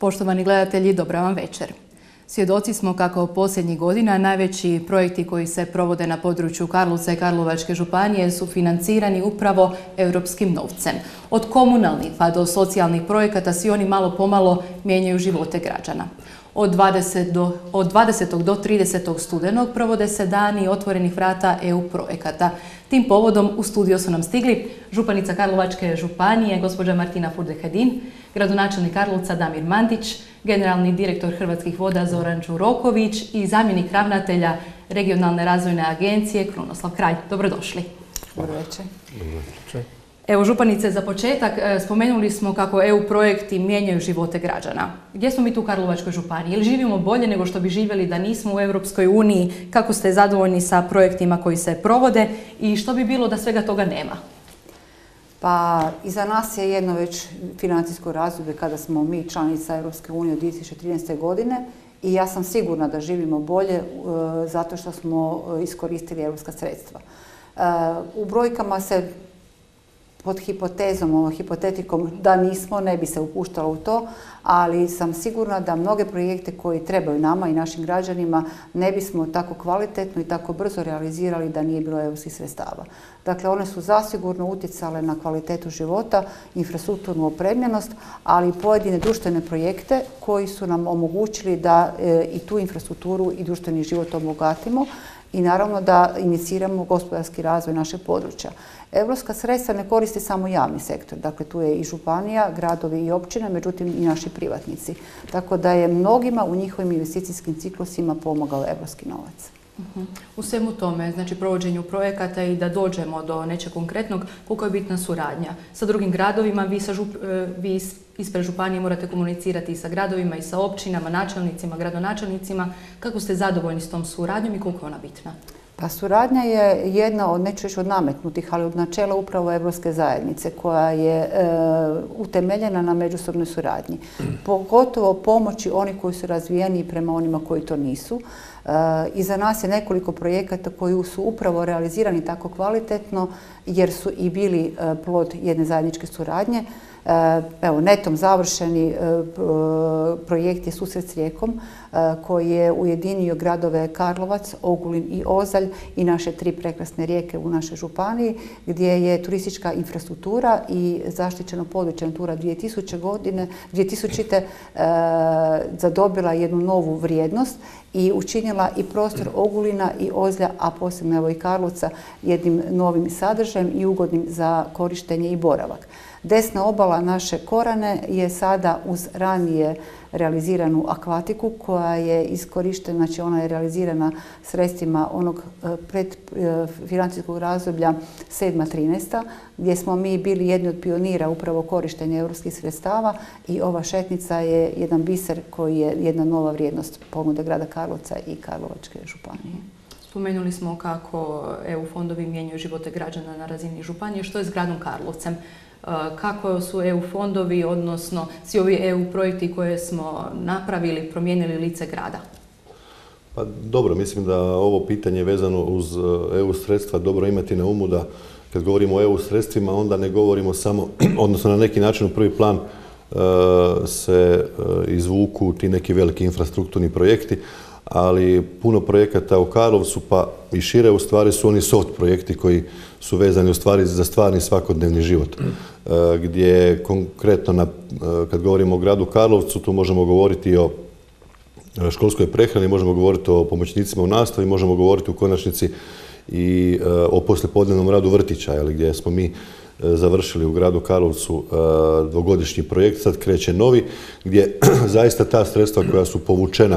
Poštovani gledatelji, dobra vam večer. Svjedoci smo kako posljednjih godina najveći projekti koji se provode na području Karlovca i Karlovačke županije su financirani upravo europskim novcem. Od komunalnih pa do socijalnih projekata svi oni malo pomalo mijenjaju živote građana. Od 20. do 30. studenog provode se dani otvorenih vrata EU projekata. Tim povodom u studio su nam stigli županica Karlovačke županije, gospođa Martina Furdehedin, gradonačelnik Karlovca Damir Mandić, generalni direktor Hrvatskih voda Zoran Đuroković i zamjenik ravnatelja Regionalne razvojne agencije Krunoslav Kralj. Dobrodošli. Dobro večer. Evo, županice, za početak spomenuli smo kako EU projekti mijenjaju živote građana. Gdje smo mi tu u Karlovačkoj županiji? Ili živimo bolje nego što bi živjeli da nismo u Europskoj uniji? Kako ste zadovoljni sa projektima koji se provode i što bi bilo da svega toga nema? Pa iza nas je jedno već financijsko razdoblje kada smo mi članica Europske unije od 2013. godine i ja sam sigurna da živimo bolje zato što smo iskoristili europska sredstva. U brojkama se pod hipotezom, hipotetikom da nismo, ne bi se upuštalo u to, ali sam sigurna da mnoge projekte koji trebaju nama i našim građanima ne bismo tako kvalitetno i tako brzo realizirali da nije bilo europskih sredstava. Dakle, one su zasigurno utjecale na kvalitetu života, infrastrukturnu opremljenost, ali i pojedine društvene projekte koji su nam omogućili da i tu infrastrukturu i društveni život obogatimo i naravno da iniciramo gospodarski razvoj našeg područja. Europska sredstva ne koristi samo javni sektor, dakle tu je i županija, gradovi i općine, međutim i naši privatnici. Tako da je mnogima u njihovim investicijskim ciklusima pomogao europski novac. U svemu tome, znači provođenju projekata i da dođemo do nečeg konkretnog, koliko je bitna suradnja sa drugim gradovima, vi ispred županije morate komunicirati i sa gradovima i sa općinama, načelnicima, gradonačelnicima. Kako ste zadovoljni s tom suradnjom i koliko je ona bitna? Pa suradnja je jedna od, neću reći od nametnutih, ali od načela upravo Europske zajednice koja je utemeljena na međusobnoj suradnji. Pogotovo pomoći oni koji su razvijeni prema onima koji to nisu. Iza nas je nekoliko projekata koji su upravo realizirani tako kvalitetno jer su i bili plod jedne zajedničke suradnje. Evo, netom završeni projekt je Susret s rijekom koji je ujedinio gradove Karlovac, Ogulin i Ozalj i naše 3 prekrasne rijeke u našoj županiji gdje je turistička infrastruktura i zaštićeno područje Natura 2000 zadobila jednu novu vrijednost i učinila i prostor Ogulina i Ozlja, a posebno evo i Karlovca, jednim novim sadržajem i ugodnim za korištenje i boravak. Desna obala naše Korane je sada uz ranije realiziranu akvatiku koja je iskorištena, znači ona je realizirana sredstvima onog predfinancijskog razdoblja 7-13. gdje smo mi bili jedni od pionira upravo korištenja europskih sredstava i ova šetnica je jedan biser koji je jedna nova vrijednost ponude grada Karlovca i Karlovačke županije. Spomenuli smo kako EU fondovi mijenjaju živote građana na razini županije. Što je s gradom Karlovcem? Kako su EU fondovi, odnosno svi ovi EU projekti koje smo napravili, promijenili lice grada? Pa dobro, mislim da ovo pitanje vezano uz EU sredstva dobro imati na umu da kad govorimo o EU sredstvima onda ne govorimo samo, odnosno na neki način u prvi plan se izvuku ti neki veliki infrastrukturni projekti, ali puno projekata u Karlovcu pa i šire u stvari su oni soft projekti koji su vezani u stvari za stvarni svakodnevni život. Gdje konkretno kad govorimo o gradu Karlovcu tu možemo govoriti o školskoj prehrani, možemo govoriti o pomoćnicima u nastavi, možemo govoriti u konačnici i o poslijepodnevnom radu vrtića, gdje smo mi završili u gradu Karlovcu dvogodišnji projekt, sad kreće novi, gdje zaista ta sredstva koja su povučena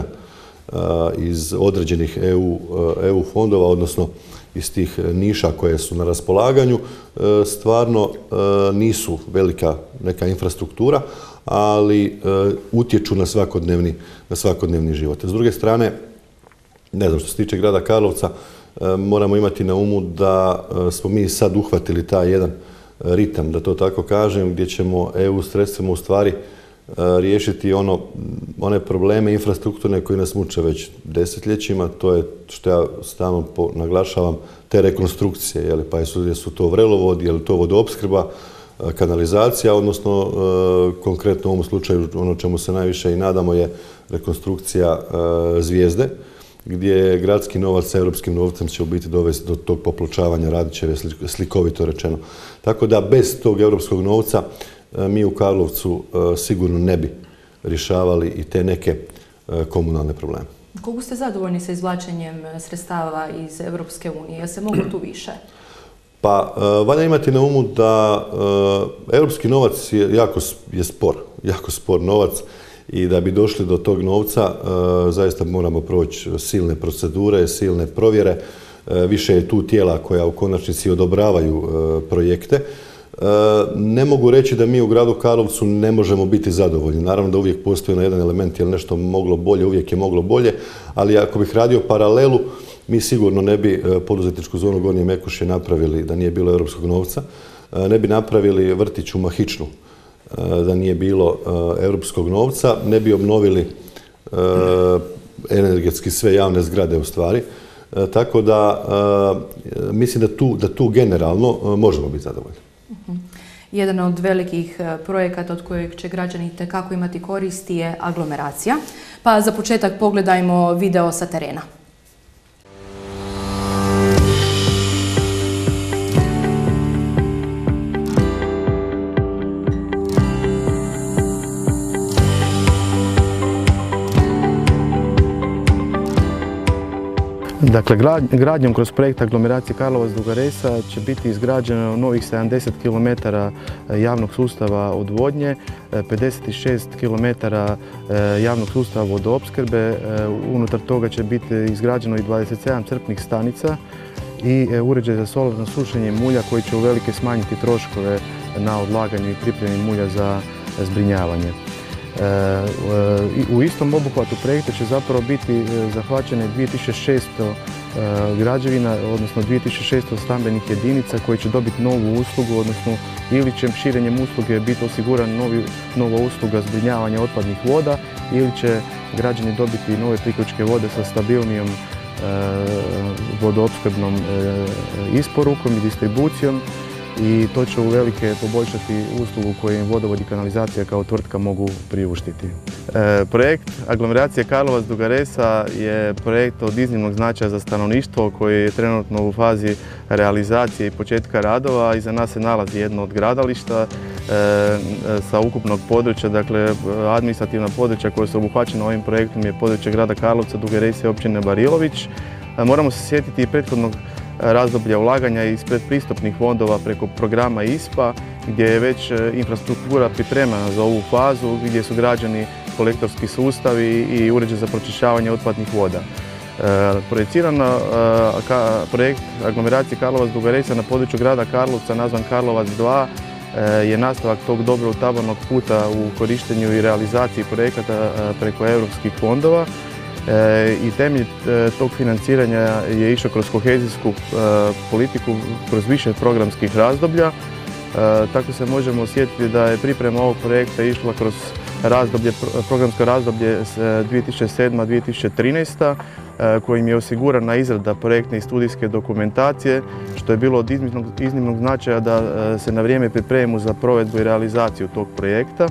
iz određenih EU fondova, odnosno iz tih niša koje su na raspolaganju, stvarno nisu velika neka infrastruktura, ali utječu na svakodnevni život. S druge strane, ne znam, što se tiče grada Karlovca, moramo imati na umu da smo mi sad uhvatili taj jedan ritam, da to tako kažem, gdje ćemo EU sredstvima u stvari riješiti one probleme infrastrukturne koji nas muče već desetljećima, to je što ja stalno naglašavam, te rekonstrukcije, pa jesu to vrelovodi, je li to vodoopskrba, kanalizacija, odnosno konkretno u ovom slučaju ono čemu se najviše i nadamo je rekonstrukcija Zvijezde, gdje gradski novac sa europskim novcem će u biti dovesti do tog popločavanja Radićeve, slikovito rečeno. Tako da bez tog europskog novca mi u Karlovcu sigurno ne bi rješavali i te neke komunalne probleme. Koliko ste zadovoljni sa izvlačenjem sredstava iz Europske unije? Je se moglo tu više? Pa, valja imati na umu da europski novac je jako spor novac i da bi došli do tog novca zaista moramo proći silne procedure, silne provjere. Više je tu tijela koja u konačnici odobravaju projekte. Ne mogu reći da mi u gradu Karlovcu ne možemo biti zadovoljni. Naravno da uvijek postoji jedan element, jer nešto moglo bolje, uvijek je moglo bolje, ali ako bih radio paralelu, mi sigurno ne bi poduzetničku zonu Gornje Mekušje napravili da nije bilo europskog novca, ne bi napravili vrtić u Mahičnu da nije bilo europskog novca, ne bi obnovili energetski sve javne zgrade u stvari. Tako da mislim da tu generalno možemo biti zadovoljni. Jedan od velikih projekata od kojeg će građani itekako imati koristi je aglomeracija. Pa za početak pogledajmo video sa terena. Dakle, gradnjom kroz projekt aglomeracije Karlovac-Duga Resa će biti izgrađeno novih 70 km javnog sustava odvodnje, 56 km javnog sustava vodoopskrbe, unutar toga će biti izgrađeno i 27 crpnih stanica i uređaj za solarno sušenje mulja koji će uvelike smanjiti troškove na odlaganju i pripremi mulja za zbrinjavanje. U istom obuhvatu projekta će zapravo biti zahvaćene 2600 građevina, odnosno 2600 stambenih jedinica koji će dobiti novu uslugu, odnosno ili će širenjem usluge biti osigurana nova usluga zbrinjavanja otpadnih voda ili će građani dobiti nove priključke vode sa stabilnijom vodoopskrbnom isporukom i distribucijom. I to će uvelike poboljšati uslugu koju im vodovod i kanalizacija kao tvrtka mogu priuštiti. Projekt aglomeracije Karlovac-Duga Resa je projekt od iznimnog značaja za stanovništvo koji je trenutno u fazi realizacije i početka radova. Iza nas se nalazi jedno od gradališta sa ukupnog područja, dakle administrativna područja koja su obuhvaćena ovim projektom je područje grada Karlovca, Duge Rese i općine Barilović. Moramo se sjetiti i prethodnog razdoblja ulaganja iz predpristupnih fondova preko programa ISPA gdje je već infrastruktura pripremana za ovu fazu, gdje su građeni kolektorski sustavi i uređaj za pročišćavanje otpadnih voda. Projecirana projekt aglomeracije Karlovac-Duga Resa na području grada Karlovca nazvan Karlovac 2 je nastavak tog dobro utabanog puta u korištenju i realizaciji projekata preko europskih fondova. I temelj tog financiranja je išao kroz kohezijsku politiku, kroz više programskih razdoblja. Tako se možemo osjetiti da je priprema ovog projekta išla kroz programsko razdoblje 2007-2013 kojim je osigurana izrada projektne i studijske dokumentacije, što je bilo od iznimnog značaja da se na vrijeme pripremimo za provedbu i realizaciju tog projekta.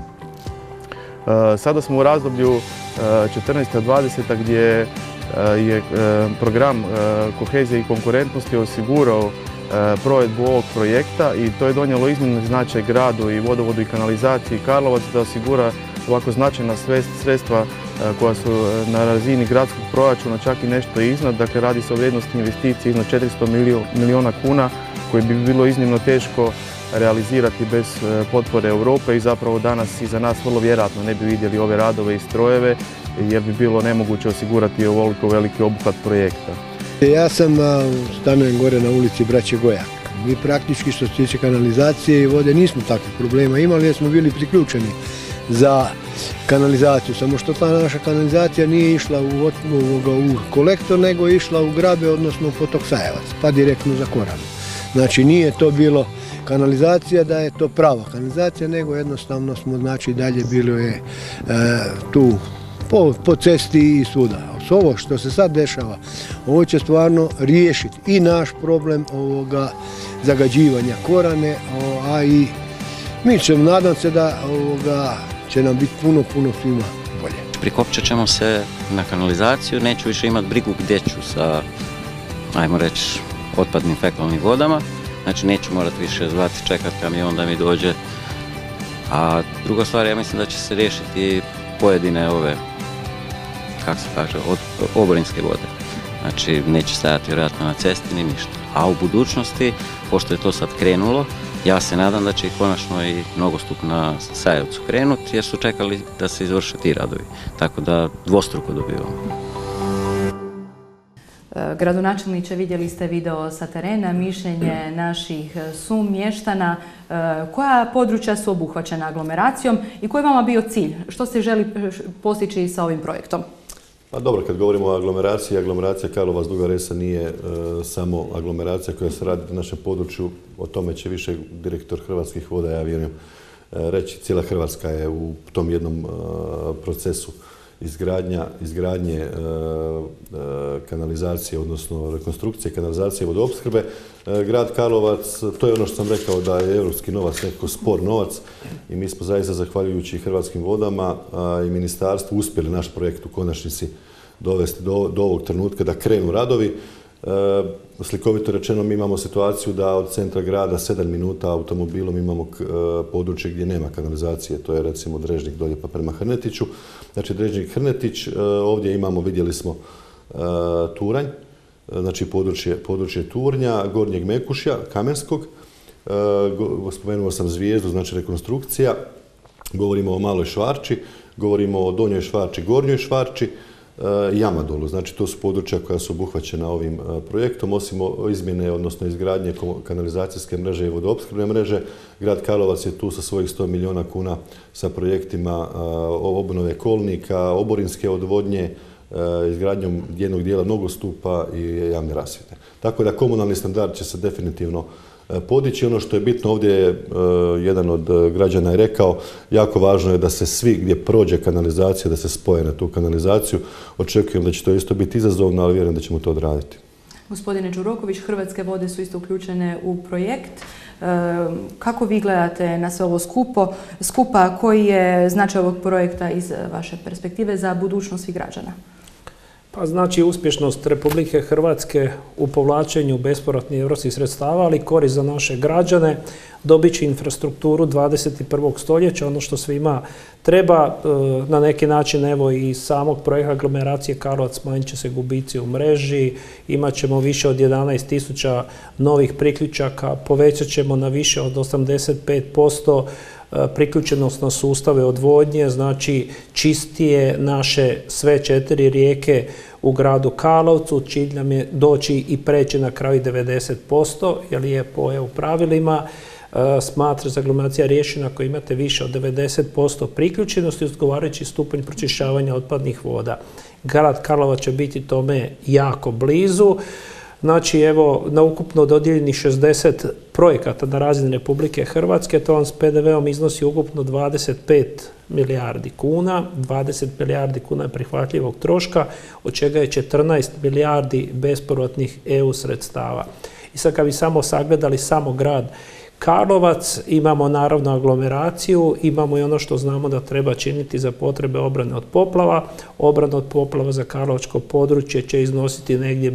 Sada smo u razdoblju 14-20 gdje je program kohezije i konkurentnosti osigurao provedbu ovog projekta i to je donijelo iznimni značaj gradu i vodovodu i kanalizaciji Karlovac da osigura ovako značajna sredstva koja su na razini gradskog proračuna čak i nešto iznad. Dakle, radi se o vrijednosti investicije iznad 400 milijuna kuna koje bi bilo iznimno teško realizirati bez potpore Europe i zapravo danas iza nas vrlo vjerojatno ne bi vidjeli ove radove i strojeve jer bi bilo nemoguće osigurati ovoliko veliki obuhvat projekta. Ja stanujem gore na ulici Braće Gojak. Mi praktički što se tiče kanalizacije i vode nismo takvih problema imali jer smo bili priključeni za kanalizaciju, samo što ta naša kanalizacija nije išla u kolektor nego je išla u Grabe, odnosno u potok Sajevac, pa direktno za Koranu. Znači nije to bilo kanalizacija da je to prava kanalizacija, nego jednostavno smo dalje bilo je tu po cesti i svuda. Ovo što se sad dešava, ovo će stvarno riješiti i naš problem ovoga zagađivanja Korane, a i Mi ćemo, nadam se da će nam biti puno svima bolje. Prikopčat ćemo se na kanalizaciju, neću više imati brigu gdje ću sa, ajmo reći, otpadnim fekalnim vodama. Znači neću morati više zvati, čekati kamion da mi dođe. A druga stvar, ja mislim da će se riješiti pojedine kako se kaže, oborinske vode. Znači neće stajati vjerojatno na cesti ni ništa. A u budućnosti, pošto je to sad krenulo, ja se nadam da će i konačno i nogostup na Sajevcu krenuti, jer su čekali da se izvrše ti radovi. Tako da dvostruko dobivamo. Gradonačelniče, vidjeli ste video sa terena, mišljenje naših sumještana. Koja područja su obuhvaćena aglomeracijom i koji je vama bio cilj? Što se želi postići sa ovim projektom? Pa dobro, kad govorimo o aglomeraciji, aglomeracija Karlovac Duga Resa nije samo aglomeracija koja se radi na našem području, o tome će više direktor Hrvatskih voda, ja vjerujem, reći. Cijela Hrvatska je u tom jednom procesu izgradnje kanalizacije, odnosno rekonstrukcije kanalizacije i vodoopskrbe. Grad Karlovac, to je ono što sam rekao da je europski novac, nekako spor novac, i mi smo zaista, zahvaljujući Hrvatskim vodama i ministarstvu, uspjeli naš projekt u konačnici dovesti do ovog trenutka da krenu radovi. Slikovito rečeno, mi imamo situaciju da od centra grada 7 minuta automobilom imamo područje gdje nema kanalizacije, to je recimo Drežnik dolje pa prema Hrnetiću. Znači Drežnik Hrnetić, ovdje imamo, vidjeli smo, Turanj, znači područje Turnja, Gornjeg Mekušja, Kamenskog, spomenuo sam Zvijezdu, znači rekonstrukcija, govorimo o Maloj Švarči, govorimo o Donjoj Švarči, Gornjoj Švarči, Jamadolu. Znači to su područja koja su obuhvaćena ovim projektom. Osim izmjene, odnosno izgradnje kanalizacijske mreže i vodoopskrbne mreže, grad Karlovac je tu sa svojih 100 milijuna kuna sa projektima obnove kolnika, oborinske odvodnje, izgradnjom jednog dijela nogostupa i javne rasvjete. Tako da komunalni standard će se definitivno podići. Ono što je bitno, ovdje je jedan od građana je rekao, jako važno je da se svi gdje prođe kanalizacija, da se spoje na tu kanalizaciju. Očekujem da će to isto biti izazovno, ali vjerujem da ćemo to odraditi. Gospodine Đuroković, Hrvatske vode su isto uključene u projekt. Kako vi gledate na sve ovo skupa? Koji je značaj ovog projekta iz vaše perspektive za budućnost svih građana? Pa znači uspješnost Republike Hrvatske u povlačenju bespovratnih europskih sredstava, ali korist za naše građane, dobit će infrastrukturu 21. stoljeća, ono što svima treba. Na neki način, evo, i samog projekta aglomeracije Karlovac smanjit će se gubici u mreži, imat ćemo više od 11.000 novih priključaka, povećat ćemo na više od 85% priključenost na sustave odvodnje, znači čistije naše sve 4 rijeke u gradu Karlovcu. Cilj nam je doći i preći na kraju 90%, jer je po EU pravilima smatra se aglomeracija riješena ako imate više od 90% priključenosti i odgovarajući stupanj pročišćavanja otpadnih voda. Grad Karlovac će biti tome jako blizu. Znači, evo, na ukupno dodijeljenih 60 projekata na razini Republike Hrvatske, to vam s PDV-om iznosi ukupno 25 milijardi kuna. 20 milijardi kuna je prihvatljivog troška, od čega je 14 milijardi bespovratnih EU sredstava. I sad kad bi samo sagledali samo grad Karlovac, imamo naravno aglomeraciju, imamo i ono što znamo da treba činiti za potrebe obrane od poplava. Obrana od poplava za karlovačko područje će iznositi negdje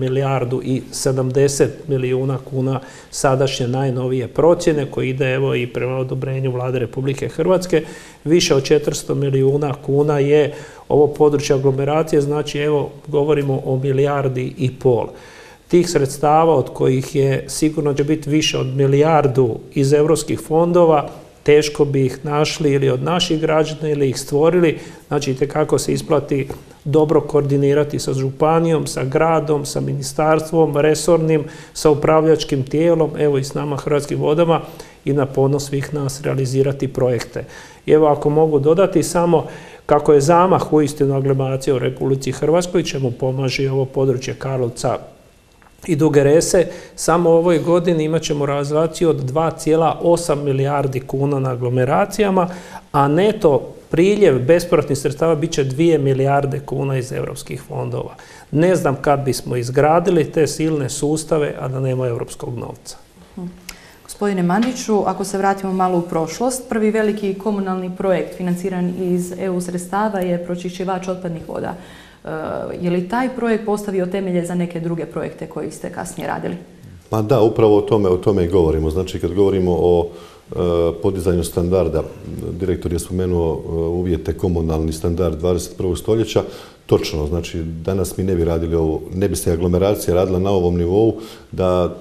1,70 milijuna kuna sadašnje najnovije procjene, koji ide evo i prema odobrenju Vlade Republike Hrvatske. Više od 400 milijuna kuna je ovo područje aglomeracije, znači evo govorimo o 1,5 milijardi. Tih sredstava, od kojih je sigurno će biti više od 1 milijardu iz europskih fondova, teško bi ih našli ili od naših građana ili ih stvorili. Znači, itekako se isplati dobro koordinirati sa županijom, sa gradom, sa ministarstvom, resornim, sa upravljačkim tijelom, evo i s nama Hrvatskim vodama, i na ponos svih nas realizirati projekte. I evo, ako mogu dodati samo kako je zamah uistinu aglomeracije u Republici Hrvatskoj, čemu pomaže ovo područje Karlovca i Duge Rese, samo u ovoj godini imat ćemo realizaciju od 2,8 milijardi kuna na aglomeracijama, a neto priljev bespovratnih sredstava bit će 2 milijarde kuna iz europskih fondova. Ne znam kad bismo izgradili te silne sustave, a da nema europskog novca. Gospodine Mandiću, ako se vratimo malo u prošlost, prvi veliki komunalni projekt financiran iz EU sredstava je pročišćivač otpadnih voda. Je li taj projekt postavio temelje za neke druge projekte koji ste kasnije radili? Pa da, upravo o tome i govorimo. Znači, kad govorimo o podizanju standarda, direktor je spomenuo uvjete komunalni standard 21. stoljeća, točno, znači danas mi ne bi radili ovo, ne bi se aglomeracija radila na ovom nivou da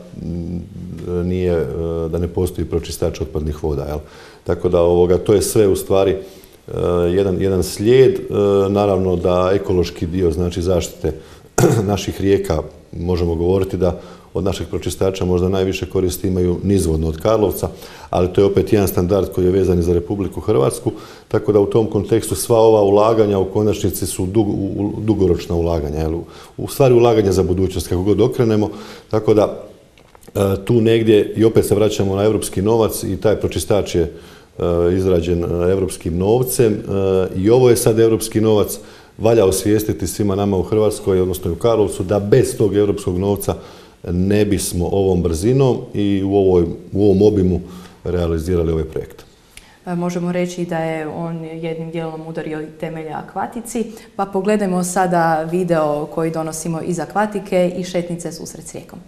ne postoji pročistač otpadnih voda. Jel? Tako da to je sve u stvari jedan slijed, naravno da ekološki dio, znači zaštite naših rijeka, možemo govoriti da od naših pročistača možda najviše koristi imaju nizvodno od Karlovca, ali to je opet jedan standard koji je vezan i za Republiku Hrvatsku, tako da u tom kontekstu sva ova ulaganja u konačnici su dugoročna ulaganja, u stvari ulaganja za budućnost, kako god okrenemo, tako da tu negdje i opet se vraćamo na europski novac i taj pročistač je izrađen europskim novcem i ovo je sad europski novac. Valja osvijestiti svima nama u Hrvatskoj, odnosno u Karlovcu, da bez tog europskog novca ne bismo ovom brzinom i u ovom obimu realizirali ovaj projekt. Možemo reći da je on jednim dijelom udario temelje akvatici, pa pogledajmo sada video koji donosimo iz akvatike i šetnice susret s rijekom.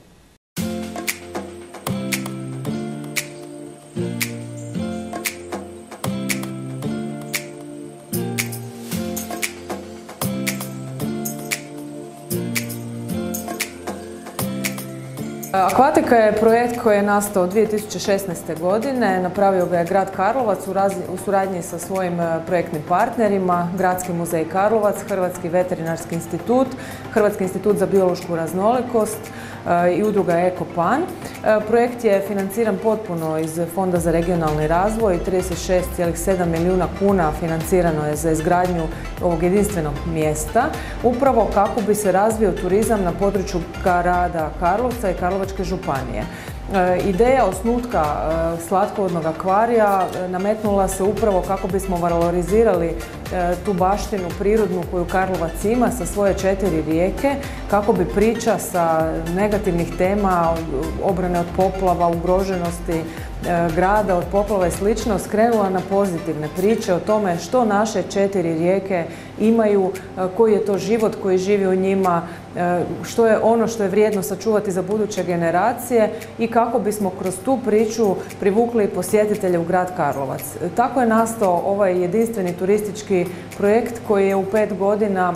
Akvatika je projekt koji je nastao 2016. godine. Napravio ga je grad Karlovac u suradnji sa svojim projektnim partnerima, Gradski muzej Karlovac, Hrvatski veterinarski institut, Hrvatski institut za biološku raznolikost i udruga Ekopan. Projekt je financiran potpuno iz Fonda za regionalni razvoj, 36,7 milijuna kuna financirano je za izgradnju ovog jedinstvenog mjesta, upravo kako bi se razvio turizam na području grada Karlovca i Karlovačke županije. Ideja osnutka slatkovodnog akvarija nametnula se upravo kako bismo valorizirali tu baštinu prirodnu koju Karlovac ima sa svoje 4 rijeke, kako bi priča sa negativnih tema, obrane od poplava, ugroženosti grada od poplava i slično, skrenula na pozitivne priče o tome što naše 4 rijeke imaju, koji je to život koji živi u njima, što je ono što je vrijedno sačuvati za buduće generacije i kako bismo kroz tu priču privukli posjetitelje u grad Karlovac. Tako je nastao ovaj jedinstveni turistički projekt koji je u 5 godina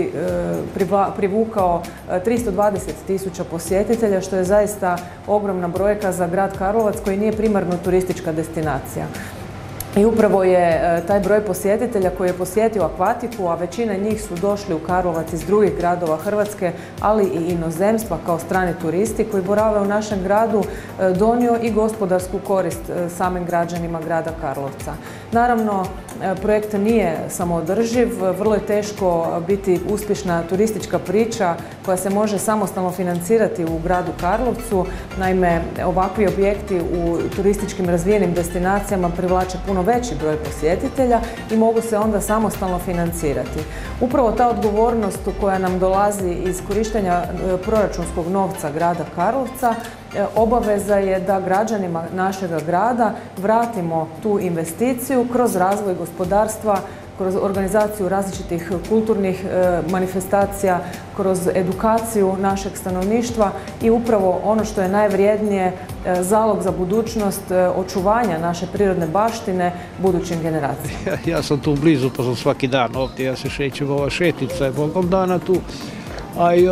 privukao 320.000 posjetitelja, što je zaista ogromna brojka za grad Karlovac koji nije primarno turistička destinacija. I upravo je taj broj posjetitelja koji je posjetio akvatiku, a većina njih su došli u Karlovac iz drugih gradova Hrvatske, ali i inozemstva kao strani turisti koji borave u našem gradu, donio i gospodarsku korist samim građanima grada Karlovca. Naravno, projekt nije samoodrživ, vrlo je teško biti uspješna turistička priča koja se može samostalno financirati u gradu Karlovcu. Naime, ovakvi objekti u turističkim razvijenim destinacijama privlače puno veći broj posjetitelja i mogu se onda samostalno financirati. Upravo ta odgovornost koja nam dolazi iz korištenja proračunskog novca grada Karlovca obaveza je da građanima našega grada vratimo tu investiciju kroz razvoj gospodarstva, kroz organizaciju različitih kulturnih manifestacija, kroz edukaciju našeg stanovništva i upravo ono što je najvrijednije, zalog za budućnost očuvanja naše prirodne baštine budućim generacijama. Ja sam tu blizu, pa sam svaki dan ovdje, ja se šećem, ova šetnica je bogom dana tu, a i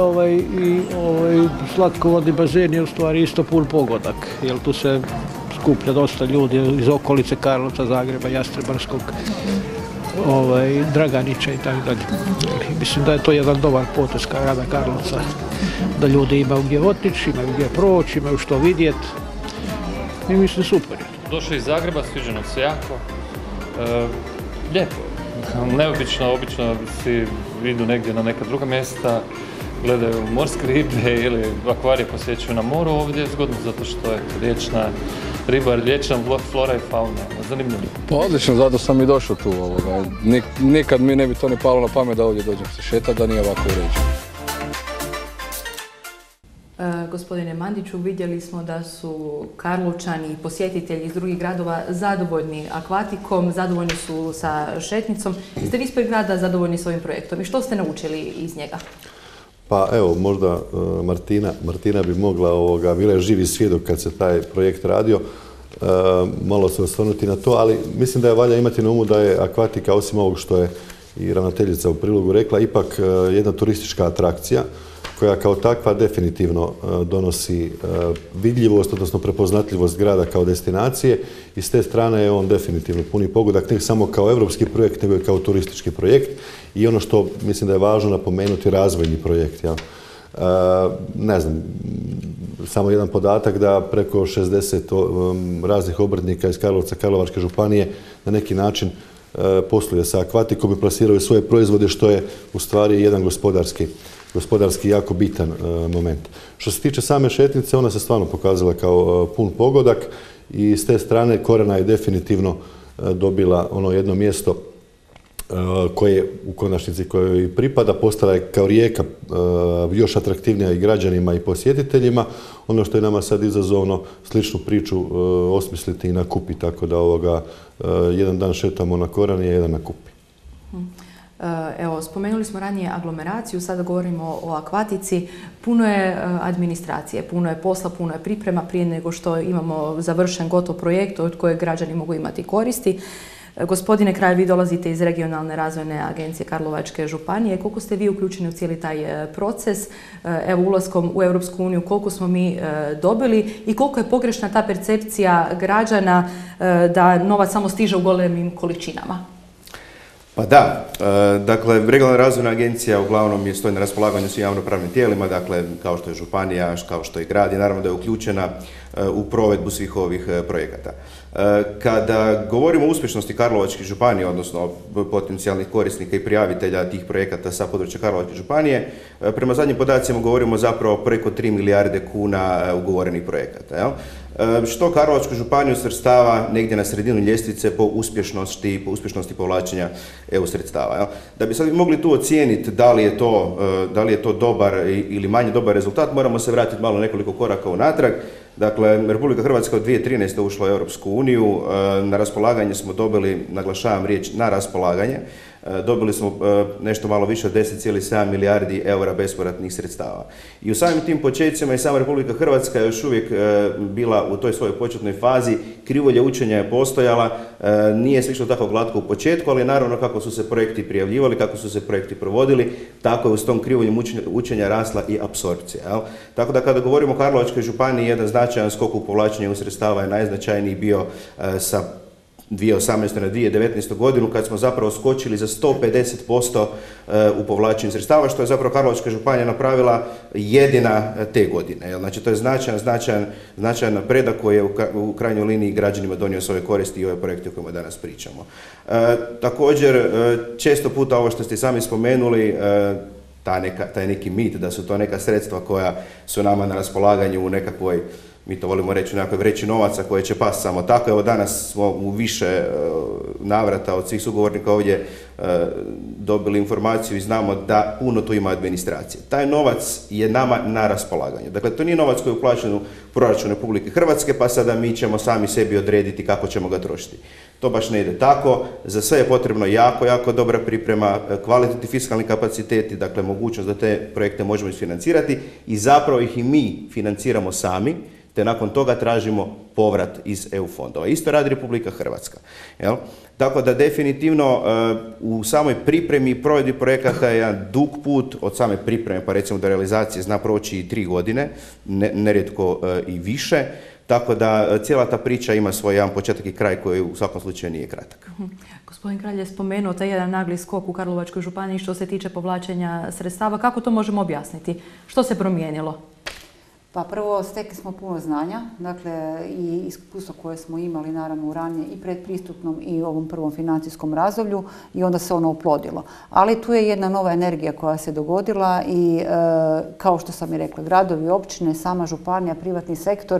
slatkovodni bazen je u stvari isto pun pogodak, jer tu se skuplja dosta ljudi iz okolice Karlovca, Zagreba, Jastrebarskog, Draganića i tako dalje. Mislim da je to jedan dobar potez grada Karlovca, da ljudi imaju gdje otići, imaju gdje proći, imaju što vidjeti i mislim super. Došli iz Zagreba, sviđa nam se jako, lijepo, neobično, obično si idu negdje na neka druga mjesta, gledaju morske ribe ili akvarije posjećuju na moru, ovdje je zgodno zato što je riječna riba, riječna flora i fauna, zanimljivo. Pa odlično, zato sam i došao tu. Nikad mi ne bi to ne palo na pamet da ovdje dođem se šetati, da nije ovako uređeno. Gospodine Mandiću, vidjeli smo da su Karlovčani i posjetitelji iz drugih gradova zadovoljni akvatikom, zadovoljni su sa šetnicom. Jeste vi ispred grada zadovoljni s ovim projektom i što ste naučili iz njega? Pa evo, možda Martina bi mogla, bila je živi svjedok kad se taj projekt radio, malo se osvrnuti na to, ali mislim da je valja imati na umu da je akvatika, osim ovog što je i ravnateljica u prilogu rekla, ipak jedna turistička atrakcija koja kao takva definitivno donosi vidljivost, odnosno prepoznatljivost grada kao destinacije i s te strane je on definitivno puni pogodak, ne samo kao evropski projekt, nego i kao turistički projekt i ono što mislim da je važno napomenuti, razvojni projekt. Ja. Ne znam, samo jedan podatak da preko 60 raznih obrtnika iz Karlovca, Karlovačke županije na neki način posluje sa akvatikom i plasiraju svoje proizvode, što je u stvari jedan gospodarski jako bitan moment. Što se tiče same šetnice, ona se stvarno pokazala kao pun pogodak i s te strane Korana je definitivno dobila ono jedno mjesto koje u konačnici kojoj pripada, postala je kao Rijeka još atraktivnija i građanima i posjetiteljima. Ono što je nama sad izazovno, sličnu priču osmisliti i na Kupi, tako da jedan dan šetamo na Korani, a jedan na Kupi. Evo, spomenuli smo ranije aglomeraciju, sada govorimo o akvatici. Puno je administracije, puno je posla, puno je priprema prije nego što imamo završen gotov projekt od kojeg građani mogu imati koristi. Gospodine Kralj, vi dolazite iz Regionalne razvojne agencije Karlovačke županije. Koliko ste vi uključeni u cijeli taj proces? Evo, ulaskom u Europsku uniju, koliko smo mi dobili i koliko je pogrešna ta percepcija građana da novac samo stiže u golemim količinama? Pa da, dakle, Regionalna razvojna agencija uglavnom stoji na raspolaganju svim javnopravnim tijelima, dakle, kao što je županija, kao što je grad i naravno da je uključena u provedbu svih ovih projekata. Kada govorimo o uspješnosti Karlovačke županije, odnosno potencijalnih korisnika i prijavitelja tih projekata sa područja Karlovačke županije, prema zadnjim podacima govorimo zapravo preko 3 milijarde kuna ugovorenih projekata. Što Karlovačku županiju svrstava negdje na sredinu ljestvice po uspješnosti povlačenja EU sredstava. Da bi sad mogli tu ocijeniti da li je to dobar ili manje dobar rezultat, moramo se vratiti malo nekoliko koraka unatrag. Dakle, Republika Hrvatska od 2013. ušla u Europsku uniju, na raspolaganje smo dobili, naglašavam riječ na raspolaganje, dobili smo nešto malo više od 10,7 milijardi eura bespovratnih sredstava. I u samim tim početcima i sama Republika Hrvatska je još uvijek bila u toj svojoj početnoj fazi, krivulja učenja je postojala, nije sve išlo tako glatko u početku, ali naravno kako su se projekti prijavljivali, kako su se projekti provodili, tako je uz tom krivuljom učenja rasla i apsorpcija. Tako da kada govorimo o Karlovačkoj županiji, jedan značajan skok u povlačenju EU sredstava je najznačajniji bio sa 2018. na 2019. godinu, kad smo zapravo skočili za 150% u povlačenju sredstava, što je zapravo Karlovačka županija napravila jedina te godine. Znači, to je značajan napredak koji je u krajnjoj liniji građanima donio svoje koristi i ove projekte o kojima danas pričamo. Također, često puta ovo što ste sami spomenuli, taj neki mit da su to neka sredstva koja su nama na raspolaganju u nekakvoj, mi to volimo reći, u nekakvoj vreći novaca koje će pasti samo tako. Evo, danas smo u više navrata od svih sugovornika ovdje dobili informaciju i znamo da puno tu ima administracije. Taj novac je nama na raspolaganju. Dakle, to nije novac koji je uplaćen u proračun Republike Hrvatske, pa sada mi ćemo sami sebi odrediti kako ćemo ga trošiti. To baš ne ide tako. Za sve je potrebno jako dobra priprema, kvalitetni fiskalni kapaciteti, dakle mogućnost da te projekte možemo isfinancirati i zapravo ih i mi financiramo sami, te nakon toga tražimo povrat iz EU fondova. Isto radi Republika Hrvatska. Tako da definitivno u samoj pripremi i provedbi projekata je jedan dug put od same pripreme, pa recimo do realizacije zna proći i 3 godine, nerijetko i više. Tako da cijela ta priča ima svoj jedan početak i kraj koji u svakom slučaju nije kratak. Gospodin Kralj je spomenuo taj jedan nagli skok u Karlovačkoj županiji što se tiče povlačenja sredstava. Kako to možemo objasniti? Što se promijenilo? Pa prvo, stekli smo puno znanja, dakle i iskustvo koje smo imali naravno u ranije i predpristupnom i ovom prvom financijskom razdoblju i onda se ono oplodilo. Ali tu je jedna nova energija koja se dogodila i kao što sam i rekla, gradovi, općine, sama županija, privatni sektor,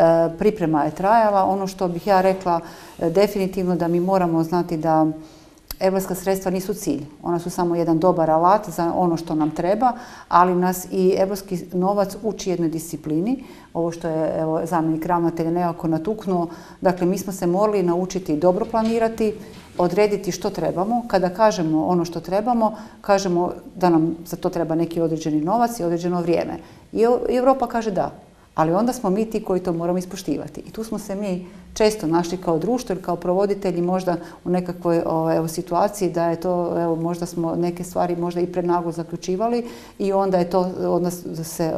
priprema je trajala. Ono što bih ja rekla definitivno da mi moramo znati da Europska sredstva nisu cilj, ona su samo jedan dobar alat za ono što nam treba, ali nas i europski novac uči jednoj disciplini. Ovo što je zamjenik ravnatelja nekako natuknuo, dakle mi smo se morali naučiti dobro planirati, odrediti što trebamo. Kada kažemo ono što trebamo, kažemo da nam za to treba neki određeni novac i određeno vrijeme. I Europa kaže da. Ali onda smo mi ti koji to moramo ispoštivati. I tu smo se mi često našli kao društvo ili kao provoditelji možda u nekakvoj situaciji da je to, možda smo neke stvari možda i prenaglo zaključivali i onda je to, onda se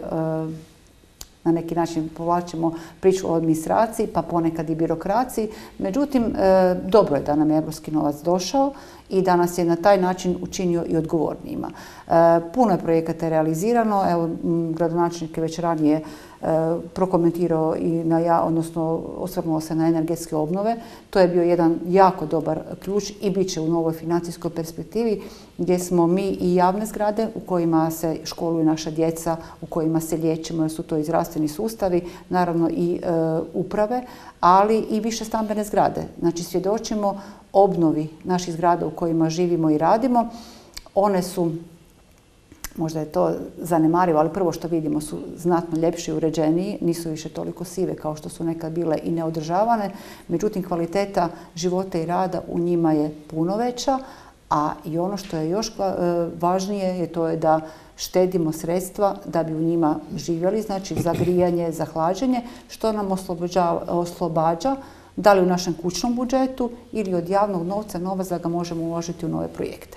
na neki način povlačimo priču o administraciji, pa ponekad i birokraciji. Međutim, dobro je da nam je europski novac došao i da nas je na taj način učinio i odgovornijima. Puno je projekata realizirano, evo, gradonačelnik je već ranije prokomentirao i odnosno osvrnuo se na energetske obnove. To je bio jedan jako dobar ključ i bit će u novoj financijskoj perspektivi gdje smo mi i javne zgrade u kojima se školuju naša djeca, u kojima se liječimo jer su to i zdravstveni sustavi, naravno i uprave, ali i više stambene zgrade. Znači svjedočimo obnovi naših zgrada u kojima živimo i radimo. One su, možda je to zanemarivo, ali prvo što vidimo su znatno ljepši i uređeniji, nisu više toliko sive kao što su nekad bile i neodržavane. Međutim, kvaliteta života i rada u njima je puno veća, a i ono što je još važnije je to je da štedimo sredstva da bi u njima živjeli, znači za grijanje, za hlađenje, što nam oslobađa da li u našem kućnom budžetu ili od javnog novca novac da ga možemo uložiti u nove projekte.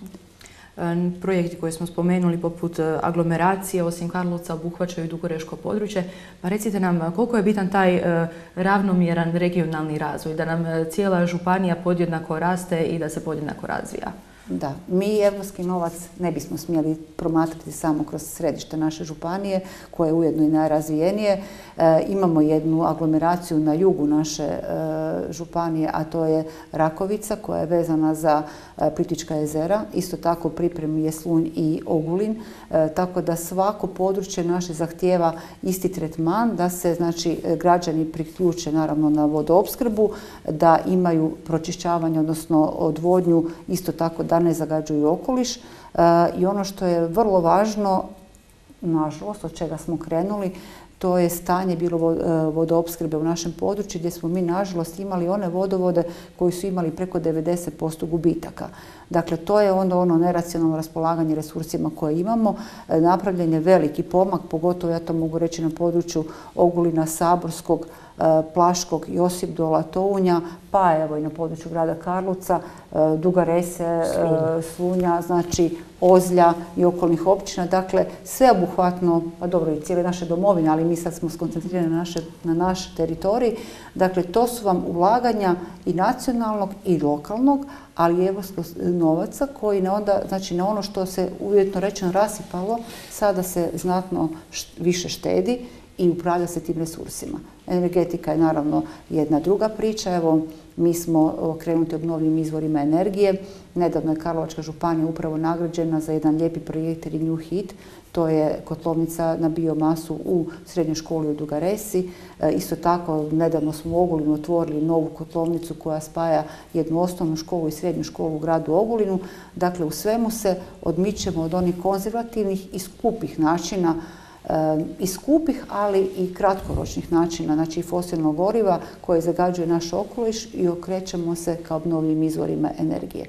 Projekti koje smo spomenuli poput aglomeracije osim Karlovca obuhvaćaju dugoreško područje. Pa recite nam koliko je bitan taj ravnomjeran regionalni razvoj, da nam cijela županija podjednako raste i da se podjednako razvija. Da, mi europski novac ne bismo smjeli promatrati samo kroz središte naše županije, koje je ujedno i najrazvijenije. Imamo jednu aglomeraciju na jugu naše županije, a to je Rakovica, koja je vezana za Plitvička jezera. Isto tako u pripremi je Slunj i Ogulin, tako da svako područje naše zahtijeva isti tretman, da se znači građani priključe naravno na vodoopskrbu, da imaju pročišćavanje, odnosno odvodnju, isto tako da ne zagađuju okoliš. I ono što je vrlo važno, nažalost, od čega smo krenuli, to je stanje bilo vodoopskrbe u našem području gdje smo mi nažalost imali one vodovode koji su imali preko 90% gubitaka. Dakle, to je onda ono neracionalno raspolaganje resursima koje imamo. Napravljen je veliki pomak, pogotovo ja to mogu reći na području Ogulina, Saborskog, Plaškog, Josipdola, Tounja, pa evo i na području grada Karlovca, Duga Rese, Slunja, znači Ozlja i okolnih općina. Dakle, sveobuhvatno, pa dobro i cijele naše domovine, ali mi sad smo skoncentrirani na naš teritorij. Dakle, to su vam ulaganja i nacionalnog i lokalnog, ali i evropskog novaca koji onda, znači na ono što se uvjetno rečeno rasipalo, sada se znatno više štedi i upravlja se tim resursima. Energetika je naravno jedna druga priča. Evo, mi smo okrenuti obnovljivim izvorima energije. Nedavno je Karlovačka županija upravo nagrađena za jedan lijepi projekt Renew Heat. To je kotlovnica na biomasu u srednjoj školi u Duga Resi. Isto tako, nedavno smo u Ogulinu otvorili novu kotlovnicu koja spaja jednu osnovnu školu i srednju školu u gradu Ogulinu. Dakle, u svemu se odmičemo od onih konzervativnih i skupih načina, ali i kratkoročnih načina, znači fosilnog goriva koje zagađuje naš okoliš i okrećemo se ka obnovljivim izvorima energije.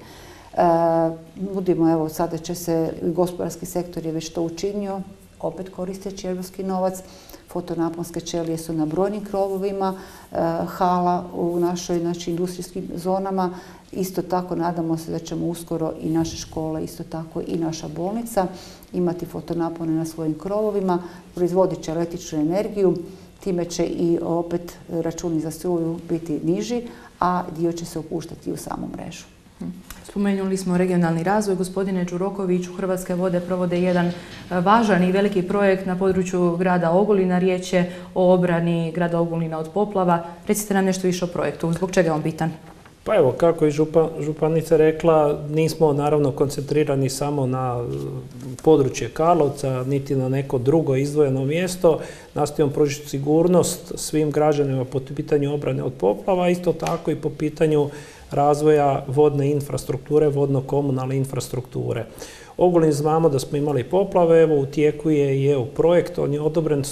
Nudimo, evo sada će se, gospodarski sektor je već to učinio, opet koristeći europski novac. Fotonaponske ćelije su na brojnim krovovima hala u našoj, znači, industrijskim zonama. Isto tako nadamo se da ćemo uskoro i naše škole, isto tako i naša bolnica imati fotonapone na svojim krovovima, proizvodit će električnu energiju, time će i opet računi za struju biti niži, a dio će se upuštati u samu mrežu. Spomenuli smo regionalni razvoj. Gospodine Đurokoviću, Hrvatske vode provode jedan važan i veliki projekt na području grada Ogulina. Riječ je o obrani grada Ogulina od poplava. Recite nam nešto više o projektu. Zbog čega je on bitan? Pa evo, kako je županica rekla, nismo naravno koncentrirani samo na područje Karlovca, niti na neko drugo izdvojeno mjesto. Nastojimo pružiti sigurnost svim građanima po pitanju obrane od poplava, isto tako i po pitanju razvoja vodne infrastrukture, vodno-komunalne infrastrukture. Ogulin znamo da smo imali poplave, evo u tijeku je i EU projekt, on je odobren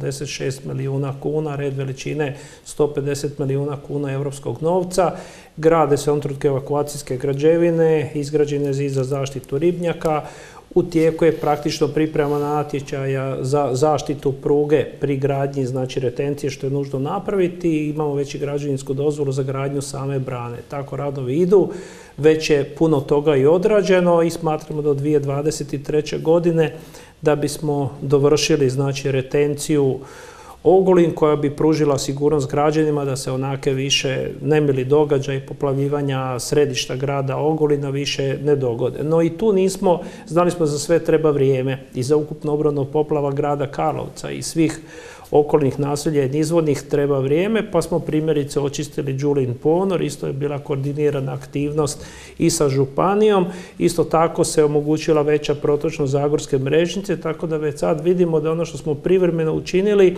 186 milijuna kuna, red veličine 150 milijuna kuna europskog novca. Grade se on trenutku evakuacijske građevine, izgrađen je zid za zaštitu ribnjaka, u tijeku je praktično priprema natječaja za zaštitu pruge pri gradnji, znači retencije što je nužno napraviti i imamo već i građevinsku dozvolu za gradnju same brane. Tako radovi idu, već je puno toga i odrađeno i smatramo do 2023. godine da bismo dovršili znači retenciju Ogulin koja bi pružila sigurnost građanima da se onake više nemili događaj poplavljivanja središta grada Ogulina više ne dogode. No i tu nismo, znali smo za sve treba vrijeme i za ukupno obranu poplava grada Karlovca i svih okolnih naselja i nizvodnih treba vrijeme, pa smo primjerice očistili Đulin ponor, isto je bila koordinirana aktivnost i sa županijom, isto tako se omogućila veća protočnost zagorske mrežnice, tako da već sad vidimo da ono što smo privremeno učinili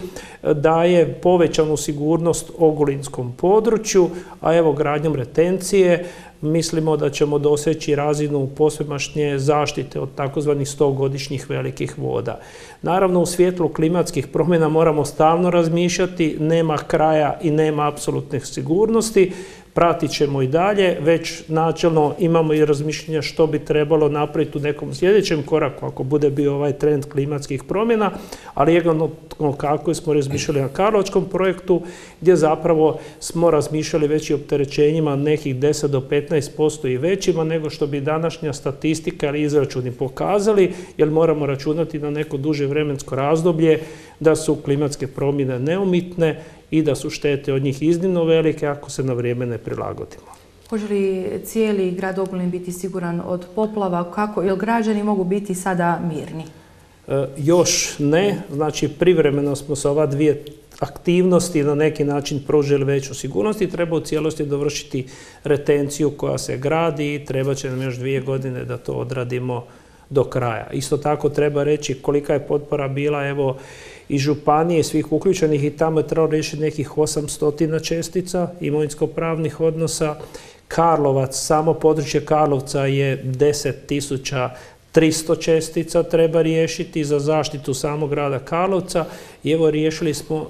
daje povećanu sigurnost ogulinskom području, a evo gradnjom retencije mislimo da ćemo doseći razinu posvemašnje zaštite od takozvanih 100-godišnjih velikih voda. Naravno, u svjetlu klimatskih promjena moramo stalno razmišljati, nema kraja i nema apsolutne sigurnosti, pratit ćemo i dalje, već načelno imamo i razmišljenja što bi trebalo napraviti u nekom sljedećem koraku ako bude bio ovaj trend klimatskih promjena, ali jedno kako smo razmišljali na Karlovačkom projektu gdje zapravo smo razmišljali već i opterećenjima nekih 10 do 15% i većima nego što bi današnja statistika ili izračuni pokazali, jer moramo računati na neko duže vremensko razdoblje da su klimatske promjene neumitne i da su štete od njih iznimno velike ako se na vrijeme ne prilagodimo. Hoće li cijeli grad Ogulin biti siguran od poplava? Kako? Jel građani mogu biti sada mirni? Još ne. Znači, privremeno smo sa ova dvije aktivnosti na neki način pružili veću sigurnost i treba u cijelosti dovršiti retenciju koja se gradi i treba će nam još 2 godine da to odradimo do kraja. Isto tako treba reći kolika je potpora bila, evo, i županije, svih uključenih i tamo je trebalo riješiti nekih 800 čestica imovinsko-pravnih odnosa. Karlovac, samo područje Karlovca je 10.300 čestica treba riješiti za zaštitu samog grada Karlovca i evo riješili smo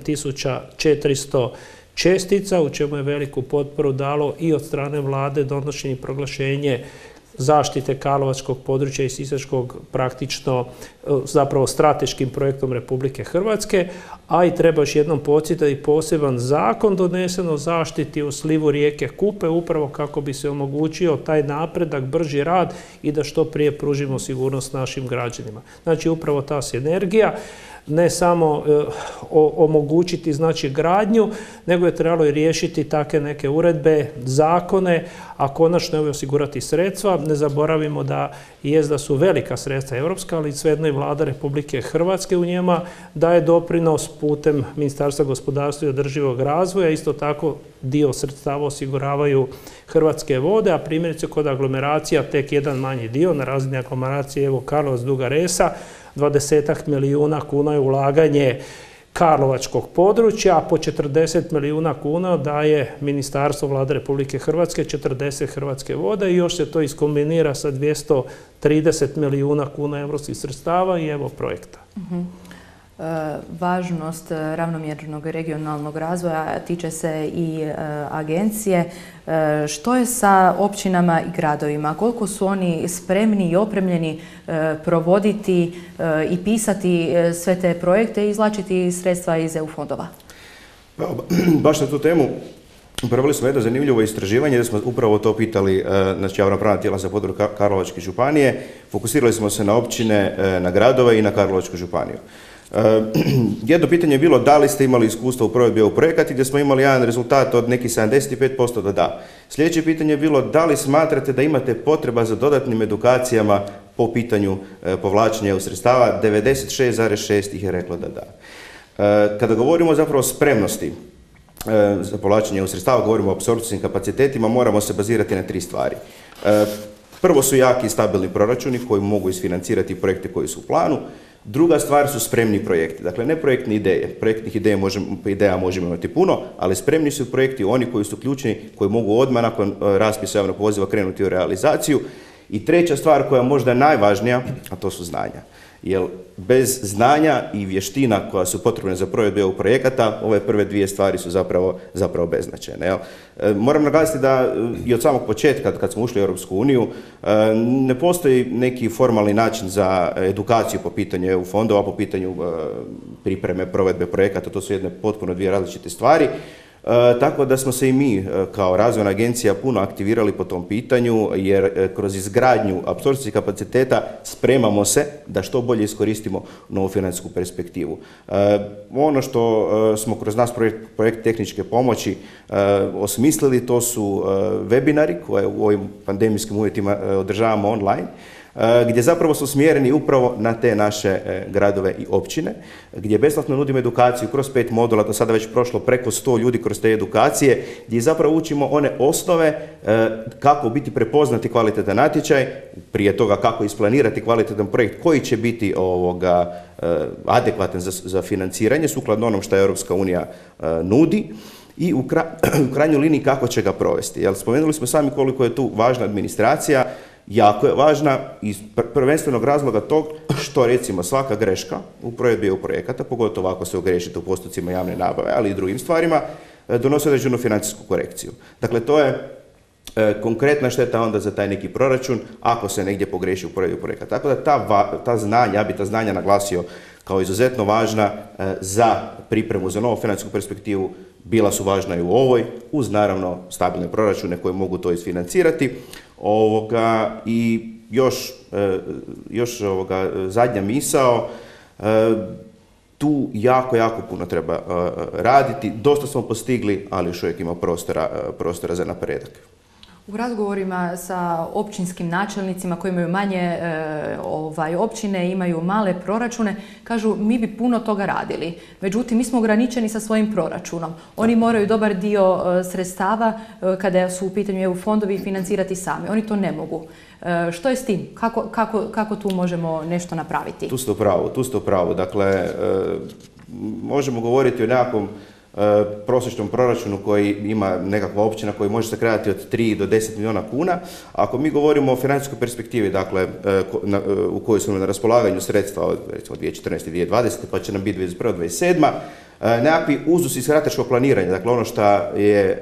7.400 čestica u čemu je veliku potporu dalo i od strane vlade donošenje i proglašenje zaštite karlovačkog područja i sisačkog praktično zapravo strateškim projektom Republike Hrvatske, a i treba još jednom podsjetiti i poseban zakon donesen o zaštiti u slivu rijeke Kupe upravo kako bi se omogućio taj napredak, brži rad i da što prije pružimo sigurnost našim građanima. Znači upravo ta sinergija ne samo omogućiti znači gradnju, nego je trebalo i riješiti takve neke uredbe, zakone, a konačno je osigurati sredstva. Ne zaboravimo da su velika sredstva europska, ali svejedno i vlada Republike Hrvatske u njima daje doprinos putem Ministarstva gospodarstva i održivog razvoja. Isto tako dio sredstava osiguravaju Hrvatske vode, a primjerice kod aglomeracija tek jedan manji dio na razini aglomeracije, evo Karlovac, Duga Resa, 20 milijuna kuna je ulaganje karlovačkog područja, a po 40 milijuna kuna daje Ministarstvo vlade Republike Hrvatske, 40 Hrvatske vode i još se to iskombinira sa 230 milijuna kuna europskih sredstava i evo projekta. Važnost ravnomjernog regionalnog razvoja tiče se i agencije. Što je sa općinama i gradovima? Koliko su oni spremni i opremljeni provoditi i pisati sve te projekte i izvlačiti sredstva iz EU fondova? Baš na tu temu proveli smo jedno zanimljivo istraživanje gdje smo upravo to pitali znači javnopravna tijela za područje Karlovačke županije. Fokusirali smo se na općine, na gradove i na Karlovačku županiju. Jedno pitanje je bilo da li ste imali iskustva u provedbi EU projekata gdje smo imali jedan rezultat od nekih 75% da da. Sljedeće pitanje je bilo da li smatrate da imate potreba za dodatnim edukacijama po pitanju povlačenja EU sredstava, 96,6 ih je reklo da da. Kada govorimo zapravo o spremnosti za povlačenje EU sredstava, govorimo o apsorpcijskim kapacitetima, moramo se bazirati na 3 stvari. Prvo su jaki i stabilni proračuni koji mogu isfinancirati projekte koji su u planu. Druga stvar su spremni projekti. Dakle, ne projektne ideje. Projektnih ideja možemo imati puno, ali spremni su projekti oni koji su ključni, koji mogu odmah nakon raspisa javnog poziva krenuti u realizaciju. I treća stvar koja je možda najvažnija, a to su znanja. Jer bez znanja i vještina koja su potrebne za provedbu EU projekata, ove prve dvije stvari su zapravo beznačajne. Moram naglasiti da i od samog početka, kad smo ušli u Europsku uniju, ne postoji neki formalni način za edukaciju po pitanju EU fondova, po pitanju pripreme provedbe projekata. To su jedne potpuno dvije različite stvari. Tako da smo se i mi kao razvojna agencija puno aktivirali po tom pitanju, jer kroz izgradnju apsorpcijskih kapaciteta spremamo se da što bolje iskoristimo novu financijsku perspektivu. Ono što smo kroz naš projekt tehničke pomoći osmislili, to su webinari koje u ovim pandemijskim uvjetima održavamo online, gdje zapravo su smjereni upravo na te naše gradove i općine, gdje besplatno nudimo edukaciju kroz 5 modula, do sada već prošlo preko 100 ljudi kroz te edukacije, gdje zapravo učimo one osnove kako biti prepoznati kvalitetan natječaj, prije toga kako isplanirati kvalitetan projekt koji će biti adekvatan za financiranje, sukladno onom što Europska unija nudi, i u krajnjoj liniji kako će ga provesti. Jer spomenuli smo sami koliko je tu važna administracija. Jako je važna iz prvenstvenog razloga tog što recimo svaka greška u provedbi EU projekata, pogotovo ako se ogrešite u postupcima javne nabave, ali i drugim stvarima, donosi određenu financijsku korekciju. Dakle, to je konkretna šteta onda za taj neki proračun ako se negdje pogreši u provedbi projekata. Tako da ta znanja, ja bi ta znanja naglasio kao izuzetno važna za pripremu za novu financijsku perspektivu, bila su važna i u ovoj, uz naravno stabilne proračune koje mogu to isfinancirati. I još zadnja misao, tu jako puno treba raditi. Dosta smo postigli, ali još uvijek ima prostora za napredak. U razgovorima sa općinskim načelnicima koji imaju manje općine, imaju male proračune, kažu mi bi puno toga radili. Međutim, mi smo ograničeni sa svojim proračunom. Oni moraju dobar dio sredstava kada su u pitanju EU fondovi financirati sami. Oni to ne mogu. Što je s tim? Kako tu možemo nešto napraviti? Tu ste u pravu. Dakle, možemo govoriti o nekakvom prosječnom proračunu koji ima nekakva općina koji može se kretati od 3 do 10 milijuna kuna. Ako mi govorimo o financijskoj perspektivi, dakle, u kojoj su na raspolaganju sredstva od recimo 2014. i 2020. pa će nam biti 2021. 2027. Nekakvi uzusi strateškog planiranja, dakle ono što je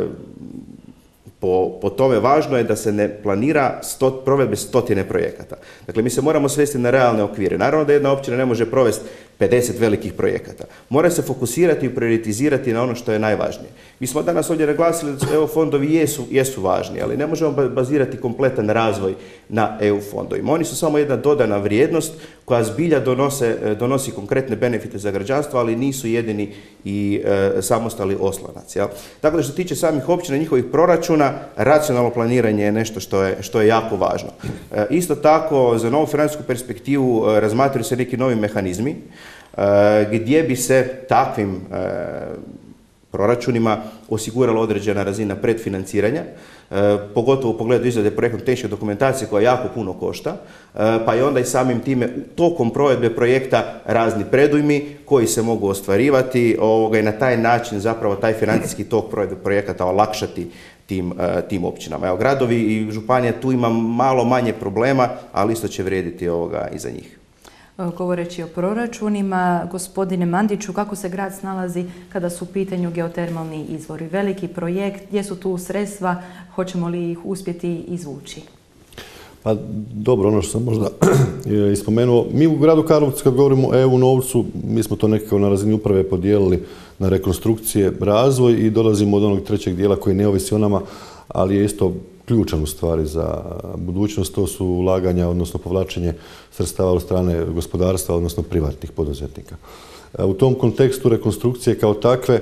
po tome važno je da se ne planira provedbe stotine projekata. Dakle, mi se moramo svesti na realne okvire. Naravno da jedna općina ne može provesti 50 velikih projekata. Mora se fokusirati i prioritizirati na ono što je najvažnije. Mi smo danas ovdje naglasili da EU fondovi jesu važni, ali ne možemo bazirati kompletan razvoj na EU fondovima. Oni su samo jedna dodana vrijednost koja zbilja donosi konkretne benefite za građanstvo, ali nisu jedini i samostalni oslonac. Dakle, što se tiče samih općina i njihovih proračuna, racionalno planiranje je nešto što je jako važno. Isto tako, za novu financijsku perspektivu razmatraju se neki novi mehanizmi gdje bi se takvim proračunima osigurala određena razina predfinanciranja, pogotovo u pogledu izrade projektno-tehničke dokumentacije koja jako puno košta, pa je onda i samim time tokom provedbe projekta razni predujmi koji se mogu ostvarivati i na taj način zapravo taj financijski tok provedbe projekata olakšati tim općinama. Evo, gradovi i županije tu ima malo manje problema, ali isto će vrijediti i za njih. Govoreći o proračunima, gospodine Mandiću, kako se grad snalazi kada su u pitanju geotermalni izvori? Veliki projekt, gdje su tu sredstva, hoćemo li ih uspjeti izvući? Pa dobro, ono što sam možda ispomenuo, mi u gradu Karlovcu kad govorimo o EU novcu, mi smo to nekako na razini uprave podijelili na rekonstrukcije, razvoj i dolazimo od onog trećeg dijela koji ne ovisi o nama, ali je isto ključan u stvari za budućnost, to su ulaganja, odnosno povlačenje sredstava od strane gospodarstva, odnosno privatnih poduzetnika. U tom kontekstu rekonstrukcije kao takve,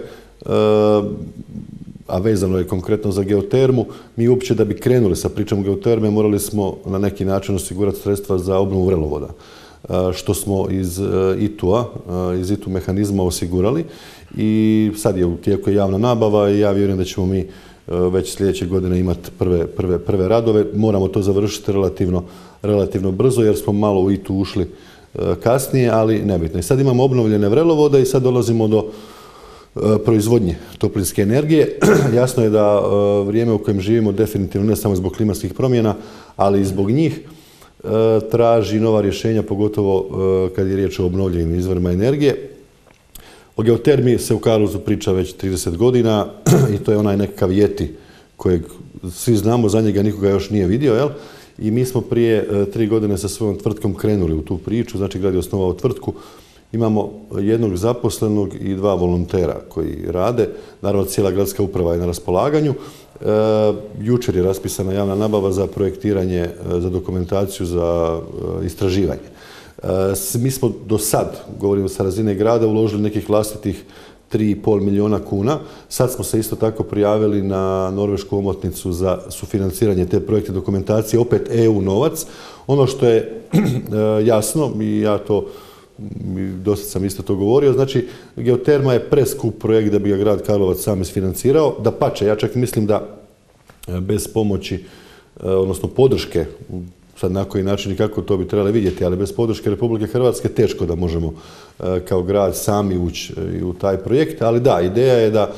a vezano je konkretno za geotermu, mi uopće da bi krenuli sa pričom geoterme morali smo na neki način osigurati sredstva za obnovu vrelovoda, što smo iz ITU-a, iz ITU mehanizma osigurali i sad je u tijeku javna nabava i ja vjerujem da ćemo mi već sljedeće godine imati prve radove. Moramo to završiti relativno brzo jer smo malo u ITU ušli kasnije, ali nebitno. I sad imamo obnovljene vrelovode i sad dolazimo do proizvodnje toplinske energije. Jasno je da vrijeme u kojem živimo definitivno ne samo zbog klimatskih promjena, ali i zbog njih traži nova rješenja, pogotovo kad je riječ o obnovljivim izvorima energije. O geotermiji se u Karlovcu priča već 30 godina i to je onaj nekakav jeti kojeg svi znamo, za njega nikoga još nije vidio, jel? I mi smo prije 3 godine sa svojom tvrtkom krenuli u tu priču, znači grad je osnovao tvrtku. Imamo jednog zaposlenog i 2 volontera koji rade. Naravno, cijela gradska uprava je na raspolaganju. Jučer je raspisana javna nabava za projektiranje, za dokumentaciju, za istraživanje. Mi smo do sad, govorimo sa razine grada, uložili nekih vlastitih 3,5 milijuna kuna. Sad smo se isto tako prijavili na norvešku omotnicu za sufinanciranje te projekte dokumentacije, opet EU novac. Ono što je jasno, i ja to dosta sam isto to govorio, znači geoterma je preskup projekt da bi ga grad Karlovac sam isfinancirao. Dapače, ja čak mislim da bez pomoći, odnosno podrške, sad na koji način i kako to bi trebali vidjeti, ali bez podrške Republike Hrvatske teško da možemo kao grad sami ući u taj projekt. Ali da, ideja je da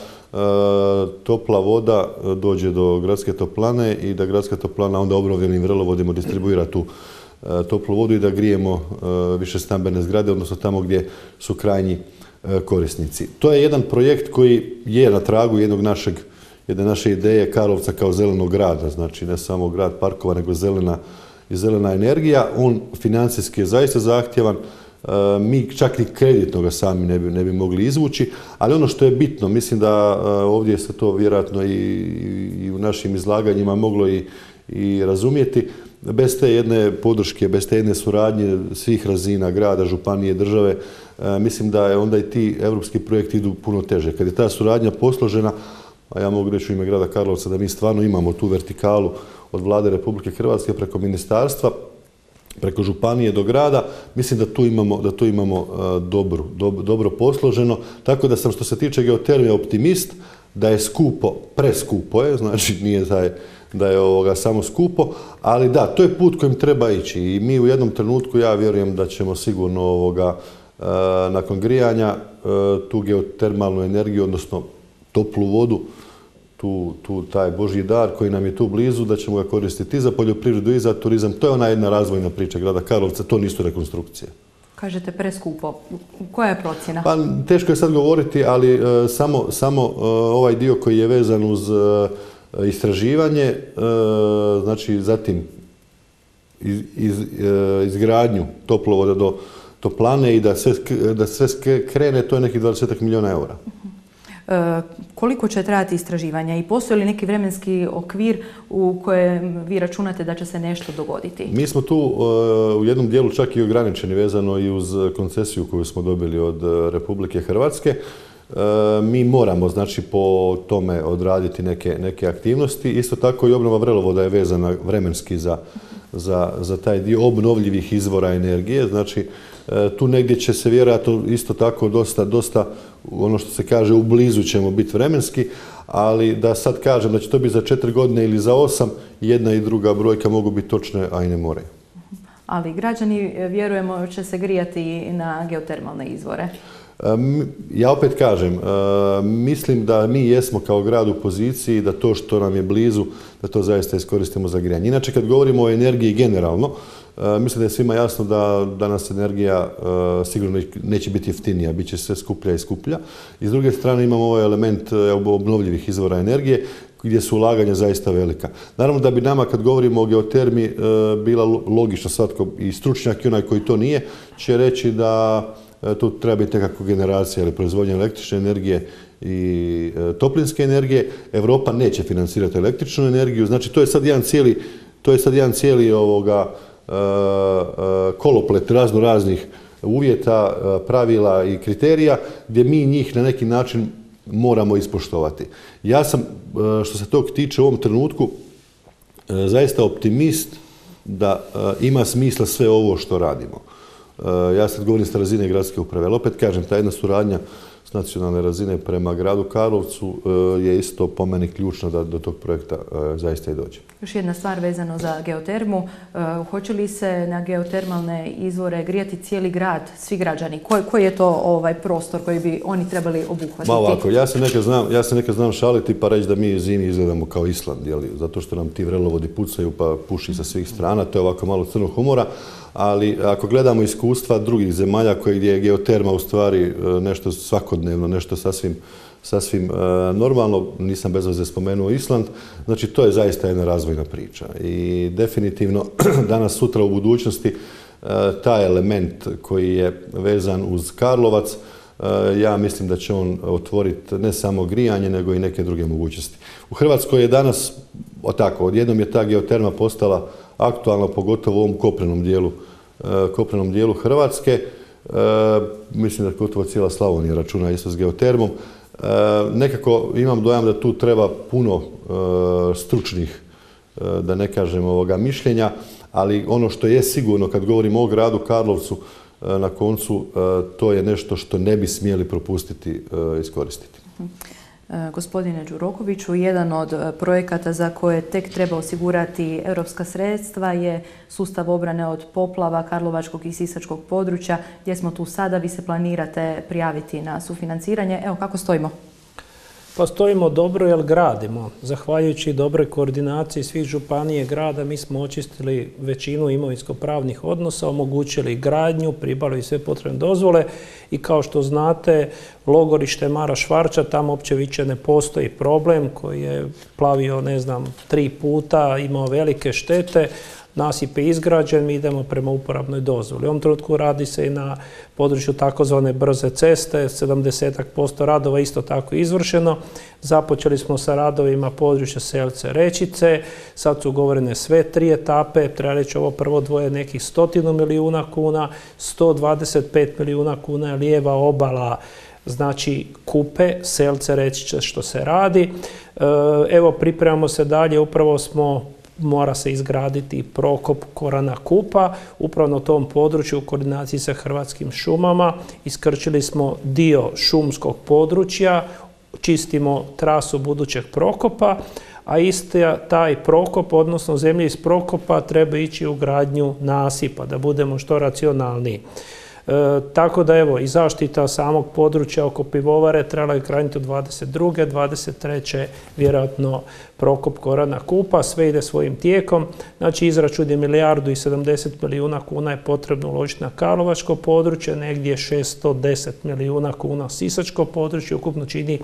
topla voda dođe do gradske toplane i da gradska toplana onda obnovljenim vrelovodima distribuira tu toplu vodu i da grijemo više stambene zgrade, odnosno tamo gdje su krajnji korisnici. To je jedan projekt koji je na tragu jedne naše ideje Karlovca kao zelenog grada, znači ne samo grad parkova, nego zelena energija. On financijski je zaista zahtjevan, mi čak ni kreditno ga sami ne bi mogli izvući, ali ono što je bitno, mislim da ovdje se to vjerojatno i u našim izlaganjima moglo i razumjeti, bez te jedne podrške, bez te jedne suradnje svih razina, grada, županije, države, mislim da je onda i ti evropski projekti idu puno teže. Kad je ta suradnja posložena, a ja mogu reći u ime grada Karlovca da mi stvarno imamo tu vertikalu od Vlade Republike Hrvatske preko ministarstva, preko županije do grada, mislim da tu imamo dobro posloženo. Tako da sam, što se tiče geotermije, optimist, da je skupo, preskupo je, znači nije da je samo skupo, ali da, to je put kojim treba ići i mi u jednom trenutku, ja vjerujem da ćemo sigurno nakon grijanja tu geotermalnu energiju, odnosno toplu vodu, taj Božji dar koji nam je tu blizu, da ćemo ga koristiti i za poljoprivredu i za turizam. To je ona jedna razvojna priča grada Karlovca, to nisu rekonstrukcije. Kažete preskupo. Koja je procjena? Pa teško je sad govoriti, ali samo ovaj dio koji je vezan uz istraživanje, znači zatim izgradnju toplovoda do toplane i da sve krene, to je nekih 20 milijuna eura. Koliko će trajati istraživanja i postoji li neki vremenski okvir u kojem vi računate da će se nešto dogoditi? Mi smo tu u jednom dijelu čak i ograničeni vezano i uz koncesiju koju smo dobili od Republike Hrvatske. Mi moramo, znači, po tome odraditi neke aktivnosti. Isto tako i obnova vrelovoda je vezana vremenski za taj dio obnovljivih izvora energije. Znači, tu negdje će se vjerojatno isto tako dosta, ono što se kaže, u blizu ćemo biti vremenski, ali da sad kažem da će to biti za 4 godine ili za 8, jedna i druga brojka mogu biti točne, a i ne moraju. Ali građani, vjerujemo, će se grijati na geotermalne izvore. Ja opet kažem, mislim da mi jesmo kao grad u poziciji da to što nam je blizu, da to zaista iskoristimo za grijanje. Inače, kad govorimo o energiji generalno, mislim da je svima jasno da danas energija sigurno neće biti jeftinija, bit će sve skuplja i skuplja. I s druge strane imamo ovaj element obnovljivih izvora energije gdje su ulaganja zaista velika. Naravno da bi nama, kad govorimo o geotermi, bila logično, svatko i stručnjak i onaj koji to nije, će reći da tu treba biti nekakva generacija ili proizvodnja električne energije i toplinske energije. Europa neće financirati električnu energiju, znači to je sad jedan cijeli koloplet raznih uvjeta, pravila i kriterija gdje mi njih na neki način moramo ispoštovati. Ja sam, što se tog tiče u ovom trenutku, zaista optimist da ima smisla sve ovo što radimo. Ja sad govorim sa razine gradske uprave, ali opet kažem, ta jedna suradnja s nacionalne razine prema gradu Karlovcu je isto po meni ključno da do tog projekta zaista i dođe. Još jedna stvar vezano za geotermu. Hoće li se na geotermalne izvore grijati cijeli grad, svi građani? Koji je to prostor koji bi oni trebali obuhvatiti? Ma ovako, ja se nekad znam šaliti pa reći da mi zimi izgledamo kao Island, zato što nam ti vrelovodi pucaju pa puši sa svih strana, to je ovako malo crnog humora. Ali ako gledamo iskustva drugih zemalja gdje je geoterma u stvari nešto svakodnevno, nešto sasvim normalno, nisam bez veze spomenuo Island, znači to je zaista jedna razvojna priča. I definitivno danas, sutra u budućnosti taj element koji je vezan uz Karlovac, ja mislim da će on otvoriti ne samo grijanje, nego i neke druge mogućnosti. U Hrvatskoj je danas, odjednom je ta geoterma postala aktualna, pogotovo u ovom kopnenom dijelu Hrvatske. Mislim da gotovo cijela Slavonija računa isto s geotermom. Nekako imam dojam da tu treba puno stručnih, da ne kažem, mišljenja, ali ono što je sigurno kad govorimo o gradu Karlovcu, na koncu to je nešto što ne bi smjeli propustiti iskoristiti. Gospodine Đurokoviću, jedan od projekata za koje tek treba osigurati europska sredstva je sustav obrane od poplava Karlovačkog i Sisačkog područja. Gdje smo tu sada? Vi se planirate prijaviti na sufinanciranje. Evo, kako stojimo? Pa stojimo dobro jer gradimo. Zahvaljujući dobroj koordinaciji svih županije i grada mi smo očistili većinu imovinsko-pravnih odnosa, omogućili gradnju, pribavili sve potrebne dozvole i kao što znate logorište Mara Švarča, tamo uopće više ne postoji problem koji je plavio, 3 puta, imao velike štete. Nasip je izgrađen, mi idemo prema uporabnoj dozvoli. U ovom trenutku radi se i na području takozvane brze ceste, 70% radova isto tako izvršeno. Započeli smo sa radovima područja Selce-Rečice, sad su ugovorene sve 3 etape, treba reći ovo prvo dvoje nekih 100 milijuna kuna, 125 milijuna kuna je lijeva obala, znači Kupe, Selce-Rečice što se radi. Evo pripremamo se dalje, upravo mora se izgraditi prokop Korana Kupa. Upravo na tom području u koordinaciji sa Hrvatskim šumama iskrčili smo dio šumskog područja, čistimo trasu budućeg prokopa, a isti taj prokop, odnosno zemlje iz prokopa, treba ići u gradnju nasipa, da budemo što racionalniji. Tako da evo i zaštita samog područja oko pivovare trebala je krenuti u 22. 23. vjerojatno prokop Korana Kupa, sve ide svojim tijekom. Znači izračun je 1,70 milijuna kuna je potrebno uložiti na karlovačko područje, negdje 610 milijuna kuna sisačko područje, ukupno čini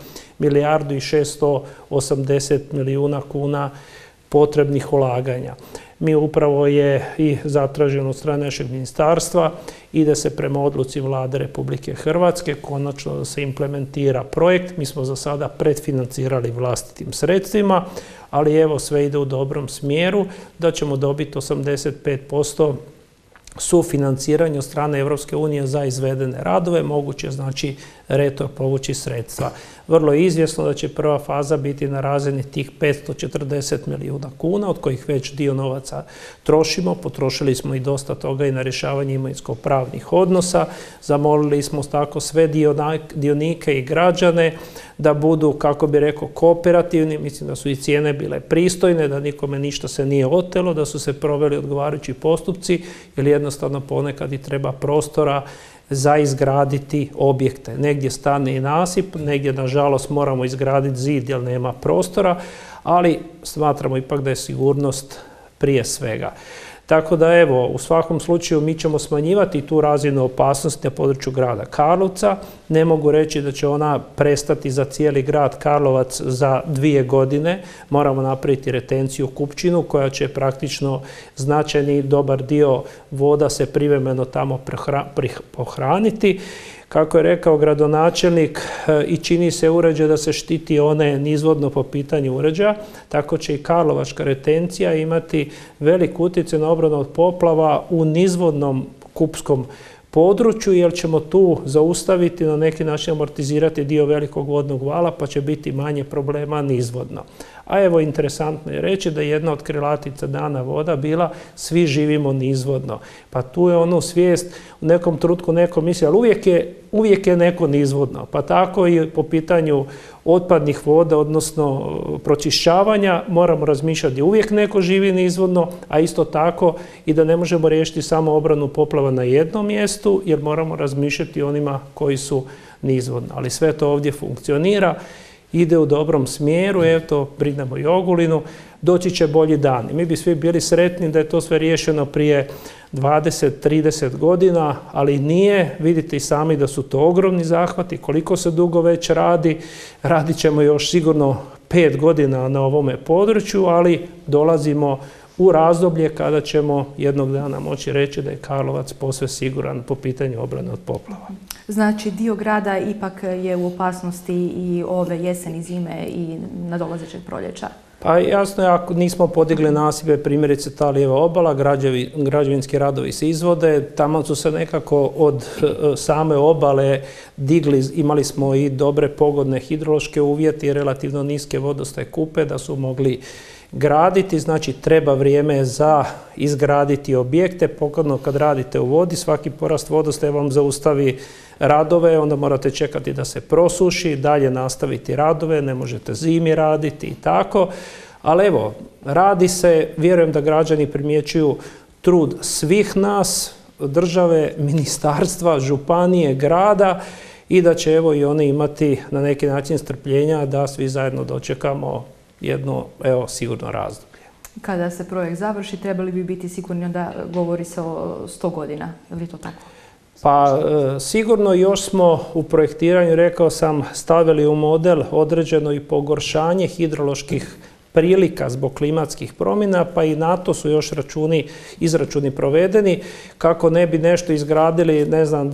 1,680 milijuna kuna potrebnih ulaganja. Mi upravo je i zatraženo od strane našeg ministarstva, ide se prema odluci Vlade Republike Hrvatske, konačno da se implementira projekt. Mi smo za sada predfinancirali vlastitim sredstvima, ali evo sve ide u dobrom smjeru da ćemo dobiti 85% sufinanciranje od strane Europske unije za izvedene radove, moguće znači retro povući sredstva. Vrlo je izvjesno da će prva faza biti na razini tih 540 milijuna kuna, od kojih već dio novaca trošimo. Potrošili smo i dosta toga i na rješavanje imovinsko-pravnih odnosa. Zamolili smo tako sve dionike i građane da budu, kako bi rekao, kooperativni. Mislim da su i cijene bile pristojne, da nikome ništa se nije otelo, da su se proveli odgovarajući postupci, jer jednostavno ponekad i treba prostora za izgraditi objekte. Negdje stane i nasip, negdje nažalost moramo izgraditi zid jer nema prostora, ali smatramo ipak da je sigurnost prije svega. Tako da evo, u svakom slučaju mi ćemo smanjivati tu razinu opasnosti na području grada Karlovca. Ne mogu reći da će ona prestati za cijeli grad Karlovac za 2 godine. Moramo napraviti retenciju Kupčinu koja će praktično značajni dobar dio voda se privremeno tamo pohraniti. Kako je rekao gradonačelnik, i čini se uređaj da se štiti one nizvodno po pitanju uređaja, tako će i karlovačka retencija imati velik utjecaj na obranu od poplava u nizvodnom kupskom području, jer ćemo tu zaustaviti, na neki način amortizirati dio velikog vodnog vala, pa će biti manje problema nizvodno. A evo, interesantno je reći da je jedna od krilatica Dana voda bila svi živimo nizvodno. Pa tu je ono svijest, u nekom trenutku neko misli, ali uvijek je neko nizvodno. Pa tako i po pitanju otpadnih voda, odnosno pročišćavanja, moramo razmišljati da uvijek neko živi nizvodno, a isto tako i da ne možemo riješiti samo obranu poplava na jednom mjestu, jer moramo razmišljati o onima koji su nizvodno. Ali sve to ovdje funkcionira, ide u dobrom smjeru, eto, brinemo i Ogulinu, doći će bolji dani. Mi bi svi bili sretni da je to sve riješeno prije 20-30 godina, ali nije. Vidite i sami da su to ogromni zahvati, koliko se dugo već radi. Radit ćemo još sigurno 5 godina na ovome području, ali dolazimo u razdoblje kada ćemo jednog dana moći reći da je Karlovac posve siguran po pitanju obrane od poplava. Znači, dio grada ipak je u opasnosti i ove jeseni, zime i nadolazećeg proljeća? Pa jasno je, ako nismo podigli nasipe, primjerice ta lijeva obala, građevinski radovi se izvode, tamo su se nekako od same obale digli, imali smo i dobre pogodne hidrološke uvjete i relativno niske vodostaje kupe da su mogli graditi, znači treba vrijeme za izgraditi objekte, pogodno kad radite u vodi, svaki porast vodostaja vam zaustavi radove, onda morate čekati da se prosuši, dalje nastaviti radove, ne možete zimi raditi i tako. Ali evo, radi se, vjerujem da građani primjećuju trud svih nas, države, ministarstva, županije, grada i da će evo i oni imati na neki način strpljenja da svi zajedno dočekamo jedno, evo, sigurno razdoblje. Kada se projekt završi, trebali bi biti sigurni da govori se o 100 godina, je li to tako? Pa sigurno još smo u projektiranju, rekao sam, stavili u model određeno i pogoršanje hidroloških prilika zbog klimatskih promjena, pa i na to su još izračuni provedeni kako ne bi nešto izgradili, ne znam,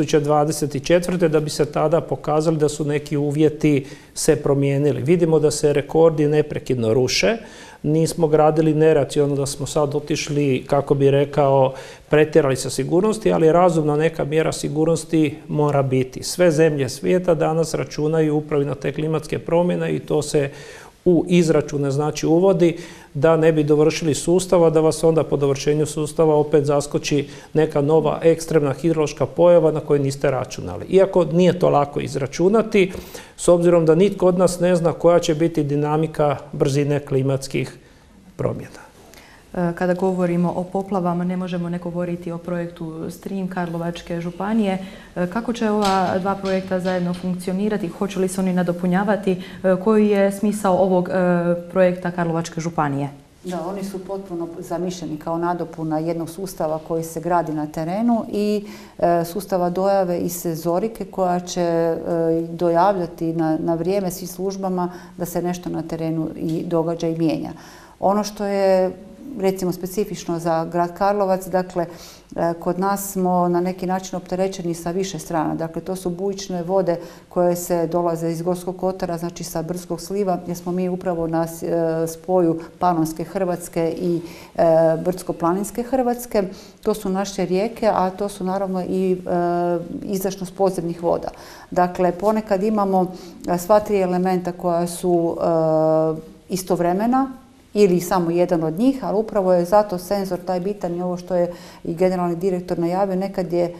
2024. da bi se tada pokazali da su neki uvjeti se promijenili. Vidimo da se rekordi neprekidno ruše, nismo gradili neracionalno da smo sad otišli, kako bi rekao, pretjerali sa sigurnosti, ali razumna neka mjera sigurnosti mora biti. Sve zemlje svijeta danas računaju upravo na te klimatske promjene i to se u izračune znači uvodi da ne bi dovršili sustava, da vas onda po dovršenju sustava opet zaskoči neka nova ekstremna hidrološka pojava na koju niste računali. Iako nije to lako izračunati, s obzirom da nitko od nas ne zna koja će biti dinamika brzine klimatskih promjena. Kada govorimo o poplavama, ne možemo ne govoriti o projektu Strim Karlovačke županije. Kako će ova dva projekta zajedno funkcionirati? Hoće li se oni nadopunjavati? Koji je smisao ovog projekta Karlovačke županije? Da, oni su potpuno zamišljeni kao nadopuna jednog sustava koji se gradi na terenu i sustava dojave i senzorike koja će dojavljati na vrijeme svim službama da se nešto na terenu i događa i mijenja. Ono što je recimo specifično za grad Karlovac, dakle, kod nas smo na neki način opterećeni sa više strana. Dakle, to su bujične vode koje se dolaze iz Gorskog kotara, znači sa Brdskog sliva, gdje smo mi upravo na spoju Panonske Hrvatske i Brdsko-planinske Hrvatske. To su naše rijeke, a to su naravno i izdašnost podzemnih voda. Dakle, ponekad imamo sva tri elementa koja su istovremena, ili samo jedan od njih, ali upravo je zato senzor taj bitan i ovo što je i generalni direktor najavio, nekad je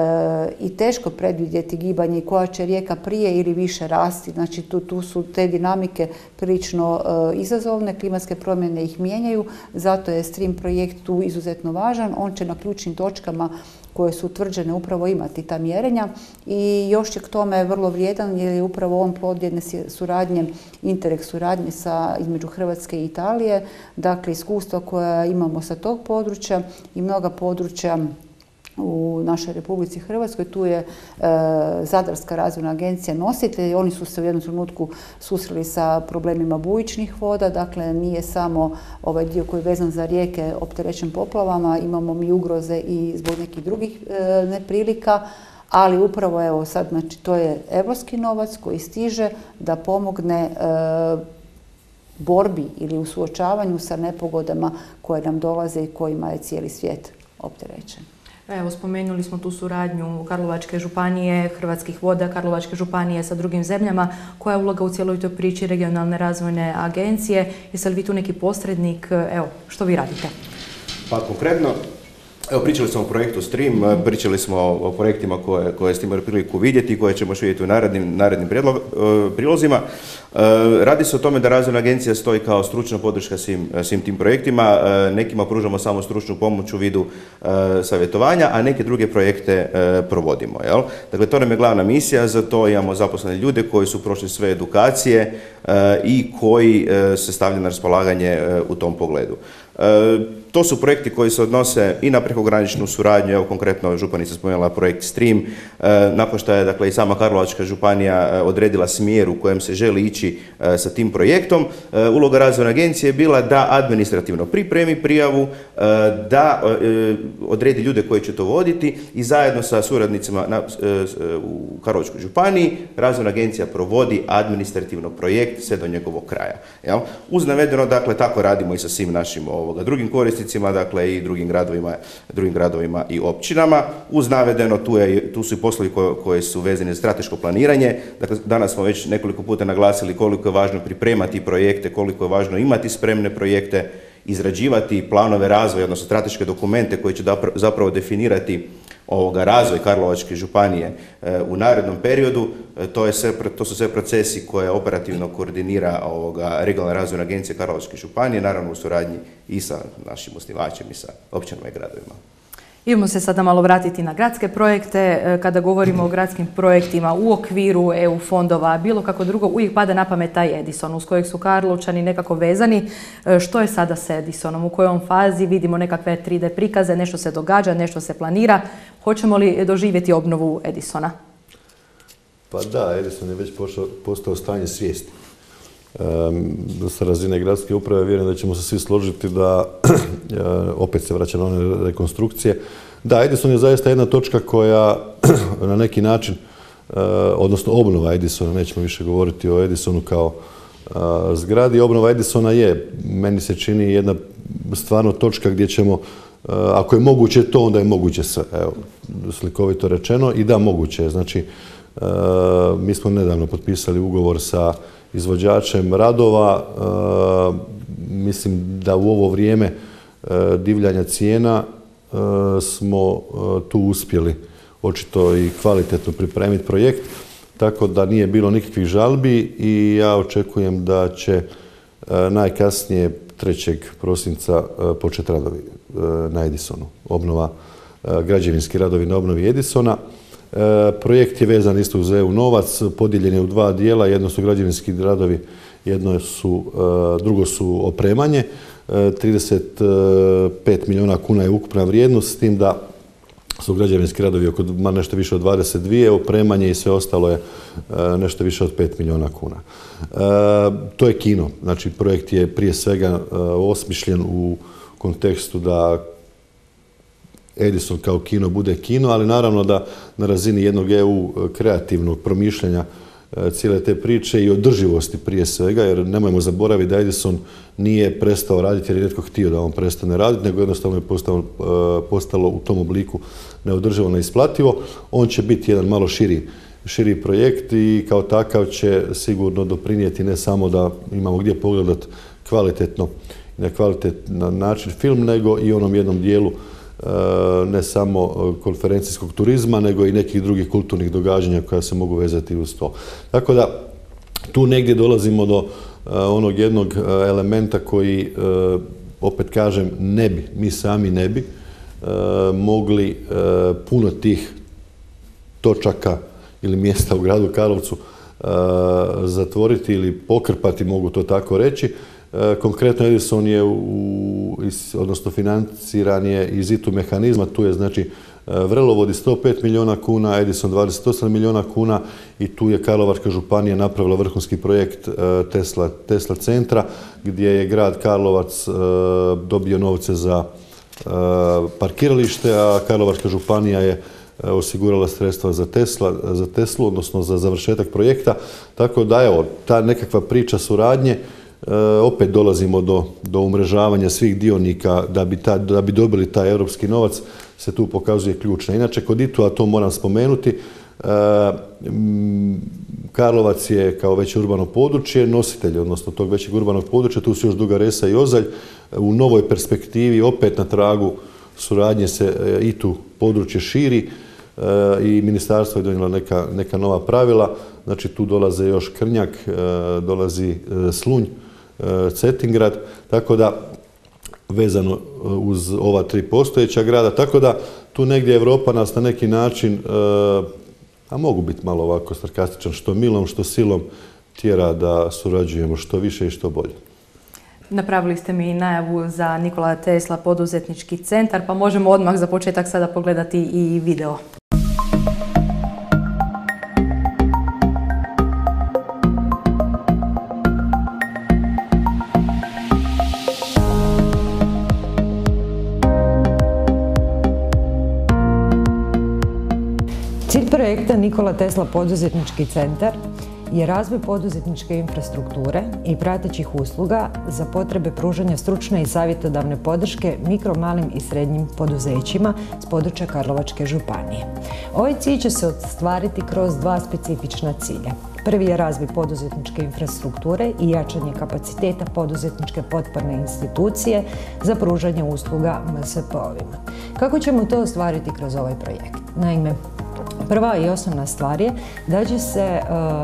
i teško predvidjeti gibanje i koja će rijeka prije ili više rasti. Znači tu su te dinamike prilično izazovne, klimatske promjene ih mijenjaju, zato je Strim projekt tu izuzetno važan. On će na ključnim točkama koje su utvrđene upravo imati ta mjerenja i još je k tome vrlo vrijedan jer je upravo on plod jedne suradnje, Interreg suradnje između Hrvatske i Italije, dakle iskustva koja imamo sa tog područja i mnoga područja u našoj Republici Hrvatskoj. Tu je Zadarska razvojna agencija nositelj. Oni su se u jednom trenutku susreli sa problemima bujičnih voda. Dakle, nije samo ovaj dio koji je vezan za rijeke opterećen poplavama. Imamo mi ugroze i zbog nekih drugih neprilika. Ali upravo evo sad, znači to je evropski novac koji stiže da pomogne borbi ili u suočavanju sa nepogodama koje nam dolaze i kojima je cijeli svijet opterećen. Evo, spomenuli smo tu suradnju Karlovačke županije, Hrvatskih voda, Karlovačke županije sa drugim zemljama. Koja je uloga u cijeloj toj priči regionalne razvojne agencije? Jeste li vi tu neki posrednik? Evo, što vi radite? Pa konkretno, evo, pričali smo o projektu Stream, pričali smo o projektima koje ste imali priliku vidjeti i koje ćemo još vidjeti u narednim prilozima. Radi se o tome da Razvojna agencija stoji kao stručna podrška svim tim projektima. Nekima pružamo samo stručnu pomoć u vidu savjetovanja, a neke druge projekte provodimo. Dakle, to nam je glavna misija, za to imamo zaposlene ljude koji su prošli sve edukacije i koji se stavljaju na raspolaganje u tom pogledu. To su projekti koji se odnose i na prekograničnu suradnju, evo konkretno županica spomenula projekt Stream, nakon što je dakle i sama Karlovačka županija odredila smjer u kojem se želi ići sa tim projektom. Uloga Razvojne agencije je bila da administrativno pripremi prijavu, da odredi ljude koji će to voditi i zajedno sa suradnicima u Karlovačkoj županiji Razvojna agencija provodi administrativno projekt sve do njegovog kraja. Uz navedeno, dakle, tako radimo i sa svim našim drugim korisnicima, dakle i drugim gradovima i općinama. Uz navedeno, tu su i poslovi koji su vezani za strateško planiranje. Dakle, danas smo već nekoliko puta naglasili koliko je važno pripremati projekte, koliko je važno imati spremne projekte, izrađivati planove razvoja, odnosno strateške dokumente koji će zapravo definirati razvoj Karlovačke županije u narednom periodu. To su sve procesi koje operativno koordinira Regionalna razvojna agencija Karlovačke županije, naravno u suradnji i sa našim osnivačem i sa općinama i gradovima. Idemo se sada malo vratiti na gradske projekte. Kada govorimo o gradskim projektima u okviru EU fondova, bilo kako drugo, uvijek pada na pamet taj Edison uz kojeg su Karlovčani nekako vezani. Što je sada s Edisonom? U kojoj fazi? Vidimo nekakve 3D prikaze, nešto se događa, nešto se planira. Hoćemo li doživjeti obnovu Edisona? Pa da, Edison je već postao stanje svijesti. Sa razine gradske uprave vjerujem da ćemo se svi složiti da, opet se vraća na one rekonstrukcije, da, Edison je zaista jedna točka koja na neki način, odnosno obnova Edisona, nećemo više govoriti o Edisonu kao zgradi, obnova Edisona je, meni se čini, jedna stvarno točka gdje ćemo, ako je moguće to, onda je moguće sve, evo, slikovito rečeno, i da, moguće je. Znači, mi smo nedavno potpisali ugovor sa izvođačem radova. Mislim da u ovo vrijeme divljanja cijena smo tu uspjeli očito i kvalitetno pripremiti projekt, tako da nije bilo nikakvih žalbi i ja očekujem da će najkasnije 3. prosinca početi radovi na Edisonu, građevinski radovi na obnovi Edisona. Projekt je vezan isto uz EU novac, podijeljen je u 2 dijela, jedno su građevinski radovi, drugo su opremanje. 35 milijuna kuna je ukupna vrijednost, s tim da su građevinski radovi oko nešto više od 22, opremanje i sve ostalo je nešto više od 5 milijuna kuna. To je kino, znači projekt je prije svega osmišljen u kontekstu da Edison kao kino bude kino, ali naravno da na razini jednog EU kreativnog promišljanja cijele te priče i održivosti prije svega, jer nemojmo zaboraviti da Edison nije prestao raditi jer je netko htio da on prestane raditi, nego jednostavno je postalo u tom obliku neodrživo, neisplativo. On će biti jedan malo širi projekt i kao takav će sigurno doprinijeti ne samo da imamo gdje pogledati kvalitetno i na kvalitetan način film, nego i onom jednom dijelu ne samo konferencijskog turizma, nego i nekih drugih kulturnih događanja koja se mogu vezati uz to. Tako da tu negdje dolazimo do onog jednog elementa koji, opet kažem, mi sami ne bi mogli puno tih točaka ili mjesta u gradu Karlovcu zatvoriti ili pokrpati, mogu to tako reći. Konkretno Edison je, odnosno financiran je iz ITU mehanizma, tu je znači Vrelovodi 105 milijuna kuna, Edison 28 milijuna kuna i tu je Karlovačka županija napravila vrhunski projekt Tesla centra gdje je grad Karlovac dobio novce za parkiralište, a Karlovačka županija je osigurala sredstva za Teslu, odnosno za završetak projekta. Tako da evo, ta nekakva priča suradnje, opet dolazimo do umrežavanja svih dionika da bi dobili taj europski novac. se tu pokazuje ključna. Inače, kod ITU-a to moram spomenuti, Karlovac je kao veće urbano područje nositelj, odnosno tog većeg urbanog područja, tu su još Duga Resa i Ozalj. U novoj perspektivi, opet na tragu suradnje se ITU područje širi i ministarstvo je donijelo neka nova pravila. Znači tu dolaze još Krnjak, dolazi Slunj, Cetingrad, tako da vezano uz ova 3 postojeća grada, tako da tu negdje Europa nas na neki način, a mogu biti malo ovako sarkastičan, što milom, što silom tjera da surađujemo što više i što bolje. Napravili ste mi najavu za Nikola Tesla poduzetnički centar, pa možemo odmah za početak sada pogledati i video. Cilj projekta Nikola Tesla poduzetnički centar je razvoj poduzetničke infrastrukture i pratećih usluga za potrebe pružanja stručne i savjetodavne podrške mikro, malim i srednjim poduzećima s područja Karlovačke županije. Ovaj cilj će se ostvariti kroz 2 specifična cilja. Prvi je razvoj poduzetničke infrastrukture i jačanje kapaciteta poduzetničke potporne institucije za pružanje usluga MSP-ovima. Kako ćemo to ostvariti kroz ovaj projekt? Naime, prva i osnovna stvar je da će se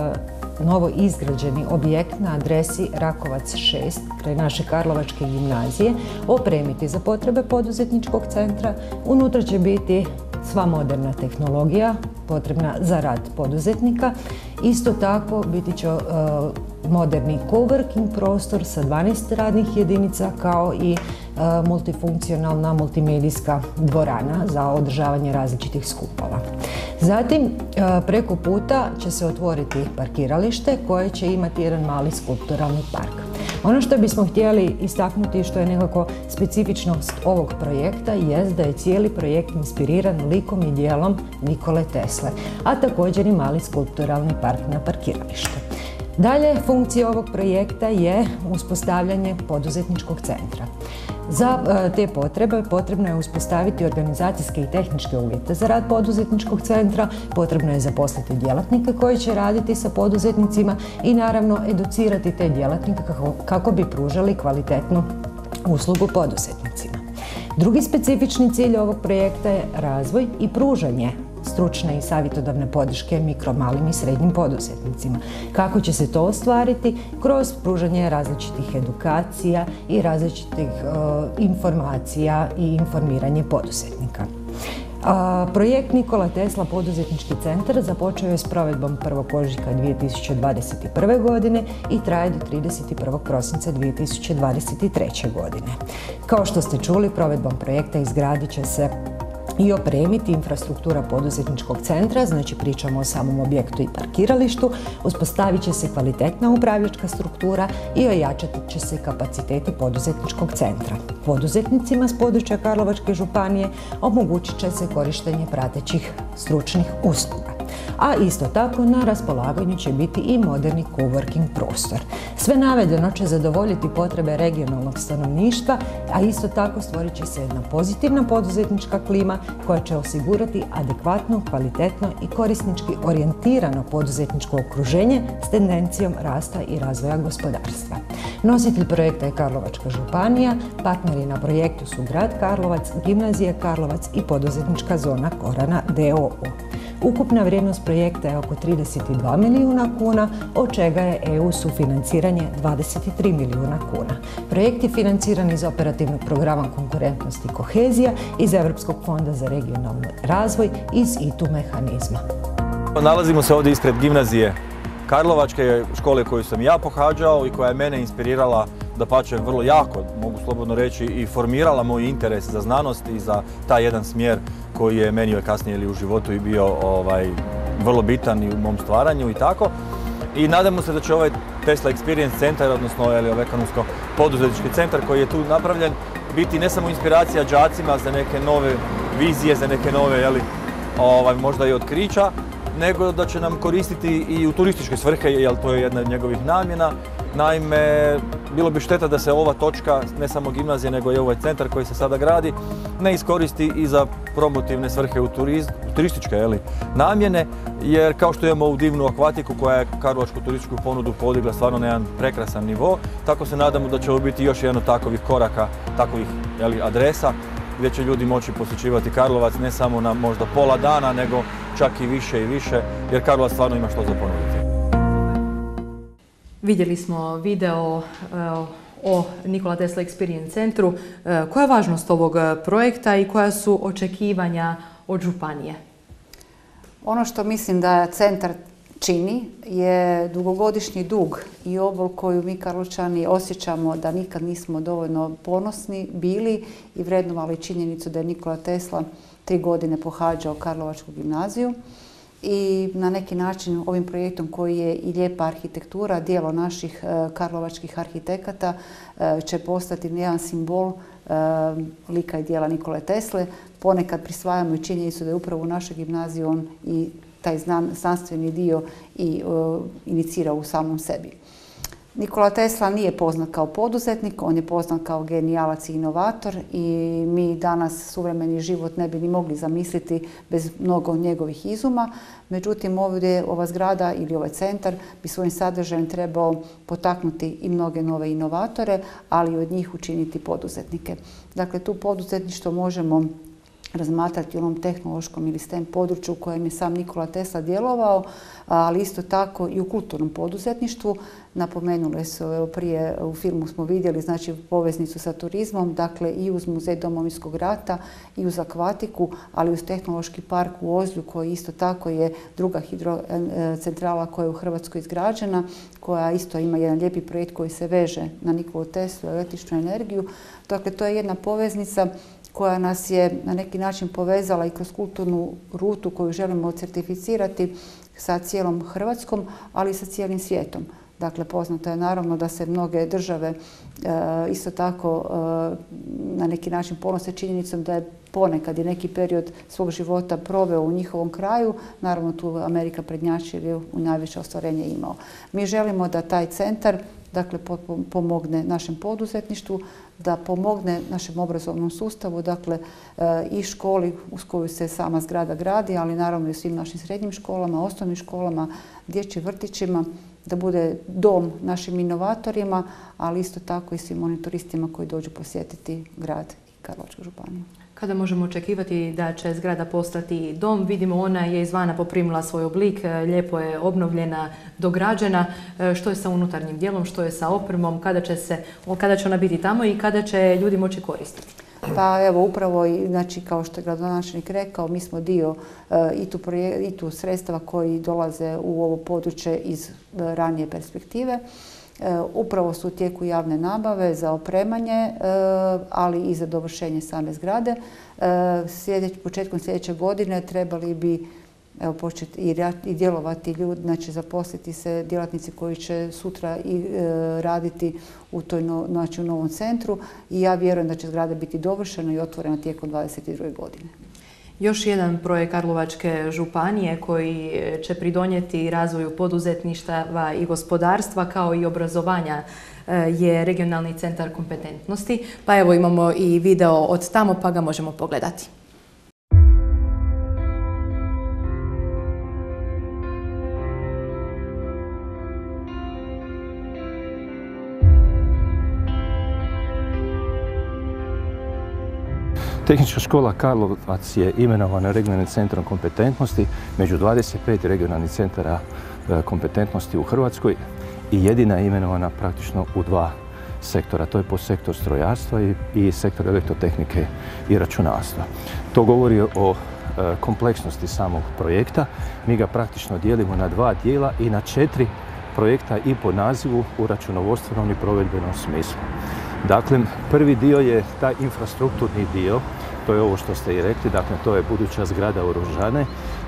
novo izgrađeni objekt na adresi Rakovac 6 kraj naše Karlovačke gimnazije opremiti za potrebe poduzetničkog centra. Unutra će biti sva moderna tehnologija potrebna za rad poduzetnika. Isto tako biti će moderni coworking prostor sa 12 radnih jedinica kao i multifunkcionalna multimedijska dvorana za održavanje različitih skupova. Zatim, preko puta će se otvoriti parkiralište koje će imati jedan mali skulpturalni park. Ono što bismo htjeli istaknuti, što je nekako specifičnost ovog projekta, jest da je cijeli projekt inspiriran likom i djelom Nikole Tesle, a također i mali skulpturalni park na parkiralištu. Dalje, funkcija ovog projekta je uspostavljanje poduzetničkog centra. Za te potrebe potrebno je uspostaviti organizacijske i tehničke uvjete za rad poduzetničkog centra, potrebno je zaposliti djelatnike koji će raditi sa poduzetnicima i naravno educirati te djelatnike kako bi pružali kvalitetnu uslugu poduzetnicima. Drugi specifični cilj ovog projekta je razvoj i pružanje stručne i savjetodavne podrške mikro, malim i srednjim poduzetnicima. Kako će se to ostvariti? Kroz pružanje različitih edukacija i različitih informacija i informiranje poduzetnika. Projekt Nikola Tesla poduzetnički centar započeo je s provedbom 1. ožujka 2021. godine i traje do 31. prosinca 2023. godine. Kao što ste čuli, provedbom projekta izgradit će se i opremiti infrastruktura poduzetničkog centra, znači pričamo o samom objektu i parkiralištu, uspostavit će se kvalitetna upravljačka struktura i ojačati će se kapaciteti poduzetničkog centra. Poduzetnicima s područja Karlovačke županije omogućit će se korištenje pratećih stručnih usluga. A isto tako na raspolaganju će biti i moderni coworking prostor. Sve navedeno će zadovoljiti potrebe regionalnog stanovništva, a isto tako stvorit će se jedna pozitivna poduzetnička klima koja će osigurati adekvatno, kvalitetno i korisnički orijentirano poduzetničko okruženje s tendencijom rasta i razvoja gospodarstva. Nositelj projekta je Karlovačka županija, partneri na projektu su Grad Karlovac, Gimnazija Karlovac i poduzetnička zona Korana d.o.o. Ukupna vrijednost projekta je oko 32 milijuna kuna, od čega je EU sufinanciranje 23 milijuna kuna. Projekt je financiran iz operativnog programa Konkurentnost i kohezija, iz Europskog fonda za regionalni razvoj, iz ITU mehanizma. Nalazimo se ovdje ispred Gimnazije Karlovačke, škole koju sam ja pohađao i koja je mene inspirirala, dapače vrlo jako, mogu slobodno reći, i formirala moj interes za znanost i za taj jedan smjer koji je meni kasnije u životu i bio vrlo bitan i u mom stvaranju i tako. I nadamo se da će ovaj Tesla Experience centar, odnosno ekonomsko poduzetnički centar koji je tu napravljen, biti ne samo inspiracija đacima za neke nove vizije, za neke nove možda i otkrića, nego da će nam koristiti i u turističke svrhe, jer to je jedna od njegovih namjena. Naime, bilo bi šteta da se ova točka, ne samo gimnazije, nego i ovaj centar koji se sada gradi, ne iskoristi i za promotivne svrhe u turističke namjene, jer kao što imamo ovu divnu akvatiku koja je karlovačku turističku ponudu podigla stvarno na jedan prekrasan nivo, tako se nadamo da će ovo biti još jedan od takovih koraka, takovih adresa gdje će ljudi moći posjećivati Karlovac ne samo na možda pola dana, nego čak i više, jer Karlovac stvarno ima što za ponuditi. Vidjeli smo video o Nikola Tesla Experience centru. Koja je važnost ovog projekta i koja su očekivanja od županije? Ono što mislim da centar čini je dugogodišnji dug i obol koju mi Karlovčani osjećamo da nikad nismo dovoljno ponosni bili i vrednovali činjenicu da je Nikola Tesla 3 godine pohađao Karlovačku gimnaziju. I na neki način ovim projektom koji je i lijepa arhitektura, djelo naših karlovačkih arhitekata, će postati jedan simbol lika i djela Nikole Tesle. Ponekad prisvajamo i činjenicu da je upravo u našoj gimnaziji on i taj znanstveni dio i inicirao u samom sebi. Nikola Tesla nije poznat kao poduzetnik, on je poznat kao genijalac i inovator i mi danas suvremeni život ne bi ni mogli zamisliti bez mnogo njegovih izuma. Međutim, ovdje ova zgrada ili ovaj centar bi svojim sadržajem trebao potaknuti i mnoge nove inovatore, ali i od njih učiniti poduzetnike. Dakle, tu poduzetništvo možemo razmatrati u onom tehnološkom ili STEM području u kojem je sam Nikola Tesla djelovao, ali isto tako i u kulturnom poduzetništvu. Napomenuli su, evo prije u filmu smo vidjeli, znači poveznicu sa turizmom, dakle i uz Muzej Domovinskog rata i uz akvatiku, ali uz tehnološki park u Ozlju koji isto tako je druga hidrocentrala koja je u Hrvatskoj izgrađena, koja isto ima jedan lijepi projekt koji se veže na Nikolu Teslu, električnu energiju. Dakle, to je jedna poveznica koja nas je na neki način povezala i kroz kulturnu rutu koju želimo certificirati sa cijelom Hrvatskom, ali i sa cijelim svijetom. Dakle, poznato je naravno da se mnoge države isto tako na neki način ponose činjenicom da je ponekad i neki period svog života proveo u njihovom kraju. Naravno, tu Amerika prednjači jer je u najveće ostvarenje imao. Mi želimo da taj centar dakle, pomogne našem poduzetništvu, da pomogne našem obrazovnom sustavu, dakle i školi uz koju se sama zgrada gradi, ali naravno i svim našim srednjim školama, osnovnim školama, dječjim vrtićima, da bude dom našim inovatorima, ali isto tako i svim onim turistima koji dođu posjetiti grad i Karlovačku županiju. Kada možemo očekivati da će zgrada postati dom? Vidimo, ona je izvana poprimila svoj oblik, lijepo je obnovljena, dograđena. Što je sa unutarnjim dijelom, što je sa opremom, kada će ona biti tamo i kada će ljudi moći koristiti? Pa evo, upravo i znači, kao što je gradonačelnik rekao, mi smo dio i tu sredstava koji dolaze u ovo područje iz ranije perspektive. Upravo su u tijeku javne nabave za opremanje, ali i za dovršenje same zgrade. Početkom sljedeće godine trebali bi početi i djelovati ljudi, znači zaposliti se djelatnici koji će sutra i raditi u novom centru i ja vjerujem da će zgrada biti dovršena i otvorena tijekom 2022. godine. Još jedan projekt Karlovačke županije koji će pridonijeti razvoju poduzetništva i gospodarstva kao i obrazovanja je regionalni centar kompetentnosti. Pa evo imamo i video od tamo pa ga možemo pogledati. Tehnička škola Karlovac je imenovana regionalnim centrom kompetentnosti među 25 regionalnih centara kompetentnosti u Hrvatskoj i jedina je imenovana praktično u 2 sektora. To je podsektor strojarstva i sektor elektrotehnike i računarstva. To govori o kompleksnosti samog projekta. Mi ga praktično dijelimo na 2 dijela i na 4 projekta i po nazivu u računovodstvenom i provedbenom smislu. Dakle, prvi dio je taj infrastrukturni dio, to je ovo što ste i rekli, dakle to je buduća zgrada Oružane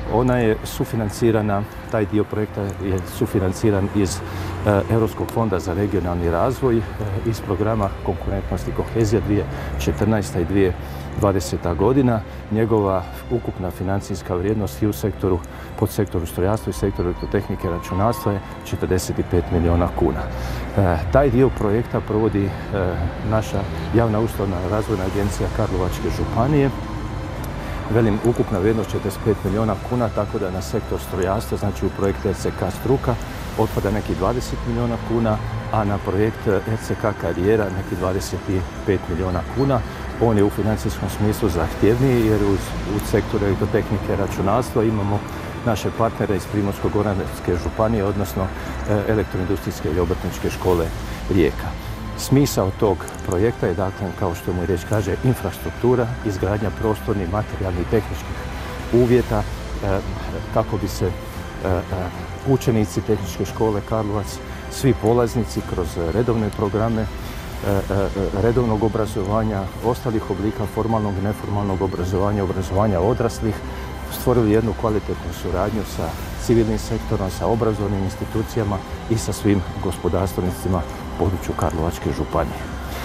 Ona je sufinancirana, taj dio projekta je sufinanciran iz Europskog fonda za regionalni razvoj, iz programa Konkurentnost i kohezija 2014. i 2020. godina. Njegova ukupna financijska vrijednost i u sektoru, podsektoru strojarstva i sektoru elektrotehnike i računarstva je 45 milijuna kuna. Taj dio projekta provodi naša javna ustanova razvojna agencija Karlovačke županije. Velim, ukupna vrijednost 45 milijuna kuna, tako da na sektor strojarstva, znači u projekt RCK Struka, otpada neki 20 milijuna kuna, a na projekt RCK Karijera neki 25 milijuna kuna. On je u financijskom smislu zahtjevniji jer u sektoru elektrotehnike računarstva imamo naše partnere iz Primorsko-goranske županije, odnosno Elektroindustrijske i obrtničke škole Rijeka. Smisao tog projekta je, dakle, kao što mu riječ kaže, infrastruktura, izgradnja prostornih, materijalnih i tehničkih uvjeta kako bi se učenici Tehničke škole Karlovac, svi polaznici kroz redovne programe redovnog obrazovanja, ostalih oblika formalnog i neformalnog obrazovanja, obrazovanja odraslih, stvorili jednu kvalitetnu suradnju sa civilnim sektorom, sa obrazovnim institucijama i sa svim gospodarstvenicima u području Karlovačke županije.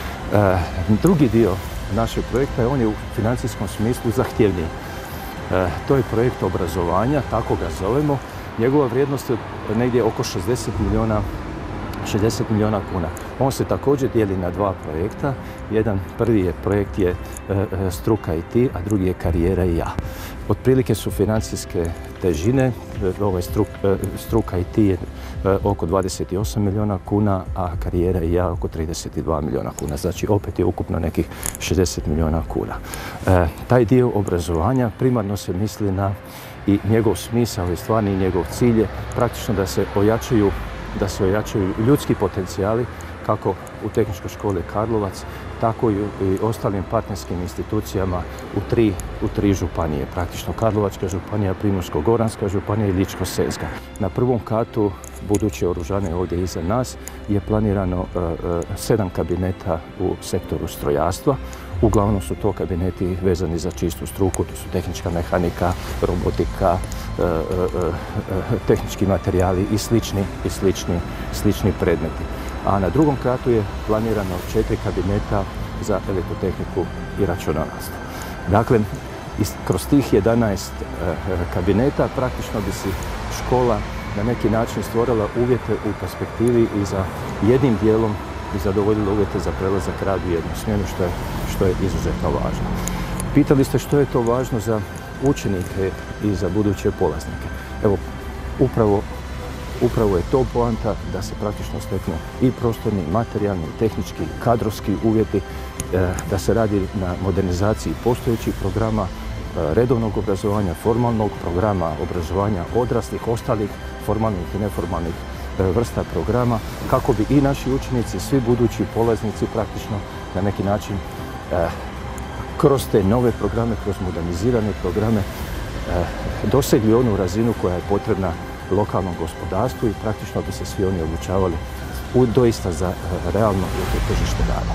Drugi dio našeg projekta, on je u financijskom smislu zahtjevniji. To je projekt obrazovanja, tako ga zovemo. Njegova vrijednost je negdje oko 60 milijuna kuna. On se također dijeli na dva projekta. Prvi projekt je Struka i ti, a drugi je Karijera i ja. Otprilike su financijske težine, Struka i ti je oko 28 milijuna kuna, a Karijera i ja oko 32 milijuna kuna. Znači opet je ukupno nekih 60 milijuna kuna. Taj dio obrazovanja primarno se misli na i njegov smisao i stvarni njegov cilj je praktično da se ojačaju ljudski potencijali kako u Tehničkoj školi Karlovac, tako i ostalim partnerskim institucijama u tri županije. Praktično Karlovačka županija, Primorsko-goranska županija i Ličko-senjska. Na prvom katu, buduće oružane ovdje iza nas, je planirano 7 kabineta u sektoru strojarstva. Uglavnom su to kabineti vezani za čistu struku, to su tehnička mehanika, robotika, tehnički materijali i slični predmeti. A na drugom katu je planirano 4 kabineta za elektrotehniku i računarstvo. Dakle, kroz tih 11 kabineta praktično bi si škola na neki način stvorila uvjete u perspektivi i za jednim dijelom bi zadovoljila uvjete za prelazak rad u jednu smjenu, što je izuzetno važno. Pitali ste što je to važno za učenike i za buduće polaznike. Evo, upravo je to poanta da se praktično steknu i prostorni, materijalni, tehnički, kadrovski uvjeti, da se radi na modernizaciji postojećih programa redovnog obrazovanja, formalnog programa obrazovanja odraslih, ostalih formalnih i neformalnih vrsta programa, kako bi i naši učenici, svi budući polaznici praktično na neki način kroz te nove programe, kroz modernizirane programe dosegli onu razinu koja je potrebna lokalnom gospodarstvu i praktično bi se svi oni obučavali doista za realno tržište rada.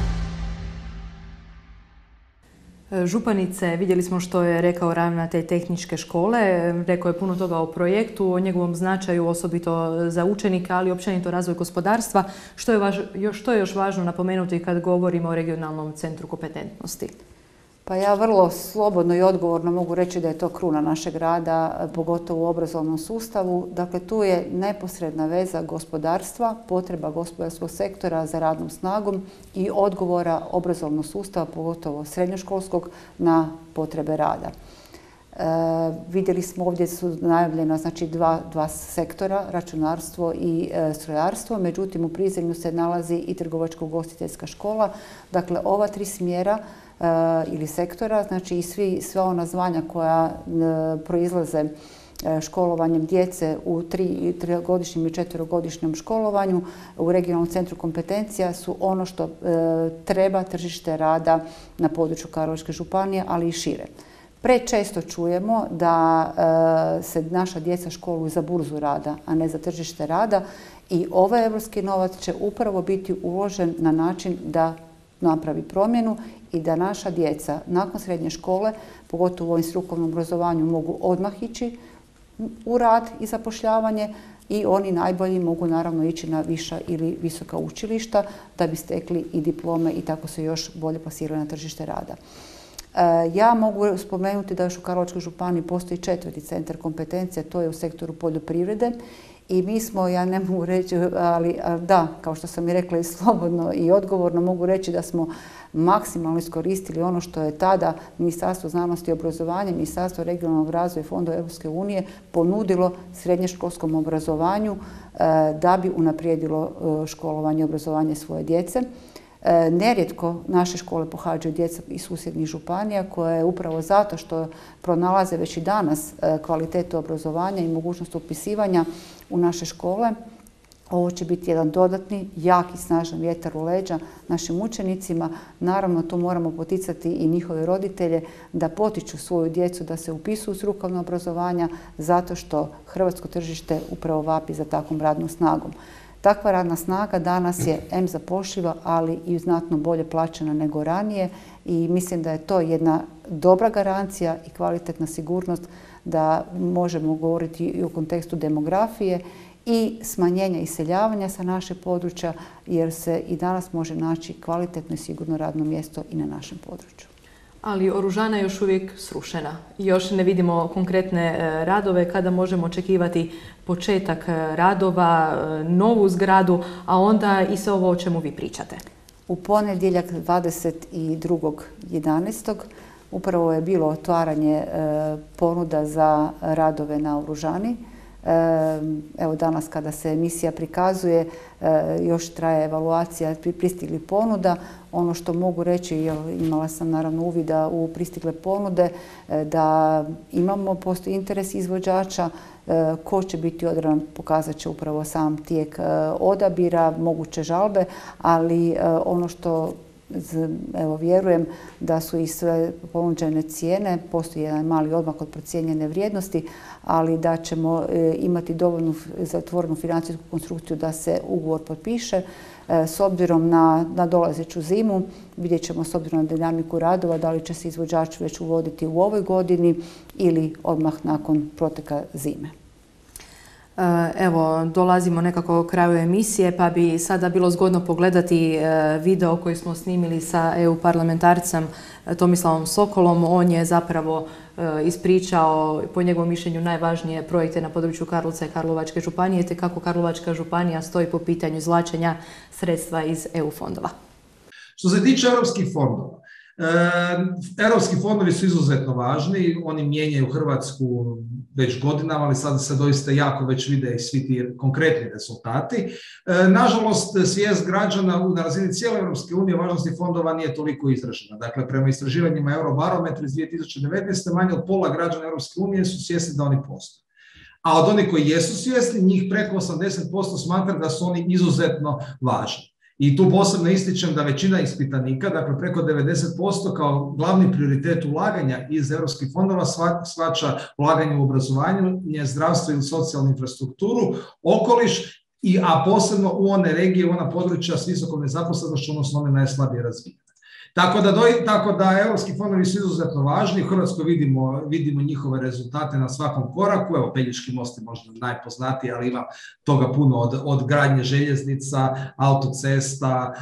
Županice, vidjeli smo što je rekao ravnatelj Tehničke škole, rekao je puno toga o projektu, o njegovom značaju osobito za učenika, ali općenito razvoj gospodarstva. Što je još važno napomenuti kad govorimo o regionalnom centru kompetentnosti? Pa ja vrlo slobodno i odgovorno mogu reći da je to kruna našeg rada, pogotovo u obrazovnom sustavu. Dakle, tu je neposredna veza gospodarstva, potreba gospodarskog sektora za radnom snagom i odgovora obrazovnog sustava, pogotovo srednjoškolskog, na potrebe rada. Vidjeli smo ovdje su najavljena znači dva sektora, računarstvo i strojarstvo, međutim u prizemlju se nalazi i trgovačko-ugostiteljska škola. Dakle, ova 3 smjera ili sektora, znači i sva ona zvanja koja proizlaze školovanjem djece u 3-godišnjem i 4-godišnjem školovanju u regionalnom centru kompetencija su ono što treba tržište rada na području Karlovačke županije, ali i šire. Prečesto čujemo da se naša djeca školuju za burzu rada, a ne za tržište rada i ovaj europski novac će upravo biti uložen na način da napravi promjenu i da naša djeca nakon srednje škole, pogotovo u ovom strukovnom obrazovanju, mogu odmah ići u rad i zapošljavanje i oni najbolji mogu naravno ići na viša ili visoka učilišta da bi stekli i diplome i tako se još bolje plasirali na tržište rada. Ja mogu spomenuti da još u Karlovačkoj županiji postoji 4. centar kompetencije, to je u sektoru poljoprivrede i mi smo, ja ne mogu reći, ali da, kao što sam i rekla i slobodno i odgovorno mogu reći da smo maksimalno iskoristili ono što je tada Ministarstvo znanosti i obrazovanja, Ministarstvo regionalnog razvoja i fondova Europske unije ponudilo srednjoškolskom obrazovanju da bi unaprijedilo školovanje i obrazovanje svoje djece. Nerijetko naše škole pohađaju djeca iz susjednih županija koje upravo zato što pronalaze već i danas kvalitetu obrazovanja i mogućnost upisivanja u naše škole. Ovo će biti jedan dodatni, jak i snažan vjetar u leđa našim učenicima. Naravno, tu moramo poticati i njihove roditelje da potiču svoju djecu da se upisuju u strukovna obrazovanja zato što hrvatsko tržište upravo vapi za takvom radnom snagom. Takva radna snaga danas je zapošljiva, ali i znatno bolje plaćena nego ranije i mislim da je to jedna dobra garancija i kvalitetna sigurnost da možemo govoriti i u kontekstu demografije i smanjenja iseljavanja sa našeg područja, jer se i danas može naći kvalitetno i sigurno radno mjesto i na našem području. Ali Oružana je još uvijek srušena. Još ne vidimo konkretne radove. Kada možemo očekivati početak radova, novu zgradu, a onda i sve ovo o čemu vi pričate? U ponedjeljak 22.11. upravo je bilo otvaranje ponuda za radove na Oružani. Evo danas kada se emisija prikazuje, još traje evaluacija pristiglih ponuda. Ono što mogu reći, jer imala sam naravno uvida u pristigle ponude, da postoji interes izvođača, ko će biti odabran pokazat će upravo sam tijek odabira, moguće žalbe, ali ono što vjerujem da su i sve ponuđene cijene, postoji jedan mali odmak od procijenjene vrijednosti, ali da ćemo imati dovoljnu zatvorenu financijsku konstrukciju da se ugovor potpiše. S obzirom na dolazeću zimu, vidjet ćemo s obzirom na dinamiku radova da li će se izvođač već uvoditi u ovoj godini ili odmah nakon proteka zime. Evo, dolazimo nekako kraju emisije, pa bi sada bilo zgodno pogledati video koji smo snimili sa EU parlamentarcem Tomislavom Sokolom. On je zapravo ispričao, po njegovom mišljenju, najvažnije projekte na području Karlovca i Karlovačke županije, te kako Karlovačka županija stoji po pitanju izvlačenja sredstva iz EU fondova. Što se tiče europskih fondova, europski fondovi su izuzetno važni, oni mijenjaju Hrvatsku već godinama, ali sada se doista jako već vide i svi ti konkretni rezultati. Nažalost, svijest građana na razini cijele Europske unije o važnosti fondova nije toliko izražena. Dakle, prema istraživanjima Eurobarometra iz 2019. manje od pola građana Europske unije su svjesni da oni postoje. A od onih koji jesu svjesni, njih preko 80% smatra da su oni izuzetno važni. I tu posebno ističem da većina ispitanika, dakle preko 90%, kao glavni prioritet ulaganja iz europskih fondova shvaća ulaganje u obrazovanje, zdravstvo ili socijalnu infrastrukturu, okoliš, a posebno u one regije, u ona područja s visokom nezaposlenošću, odnosno one najslabije razvijene. Tako da europski fondovi su izuzetno važni. U Hrvatskoj vidimo njihove rezultate na svakom koraku. Evo, Pelješki most je možda najpoznatiji, ali ima toga puno od gradnje željeznica, autocesta,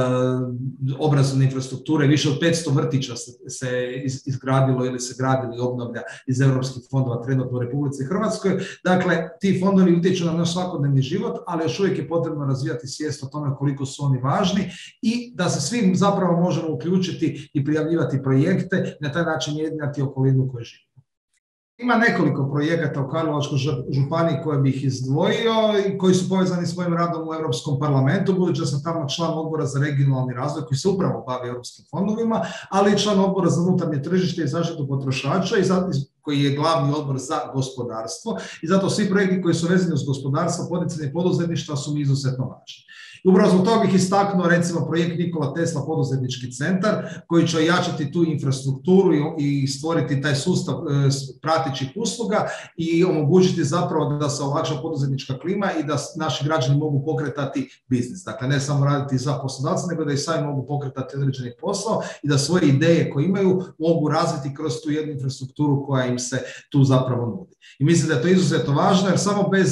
obrazovne infrastrukture. Više od 500 vrtića se izgradilo ili se gradi ili obnavlja iz europskih fondova trenutno u Republici Hrvatskoj. Dakle, ti fondovi utječu na naš svakodnevni život, ali još uvijek je potrebno razvijati svijest o tome koliko su oni važni i da se svim zapravo možemo uključiti i prijavljivati projekte, na taj način jednati okolinu u kojoj živimo. Ima nekoliko projekata u Karlovačkoj županiji koje bih izdvojio i koji su povezani s mojim radom u Europskom parlamentu, budući da sam tamo član odbora za regionalni razvoj koji se upravo bavi europskim fondovima, ali i član odbora za unutarnje tržište i zaštitu potrošača koji je glavni odbor za gospodarstvo i zato svi projekti koji su vezani uz gospodarstvo, poticanje poduzetništva su mi izuzetno važni. Upravo zbog toga bih istaknuo recimo projekt Nikola Tesla poduzetnički centar koji će ojačati tu infrastrukturu i stvoriti taj sustav pratećih usluga i omogućiti zapravo da se olakša poduzetnička klima i da naši građani mogu pokretati biznis. Dakle, ne samo raditi za poslodavce, nego da i sami mogu pokretati određeni posao i da svoje ideje koje imaju mogu razviti kroz tu jednu infrastrukturu koja im se tu zapravo nudi. I mislim da je to izuzetno važno jer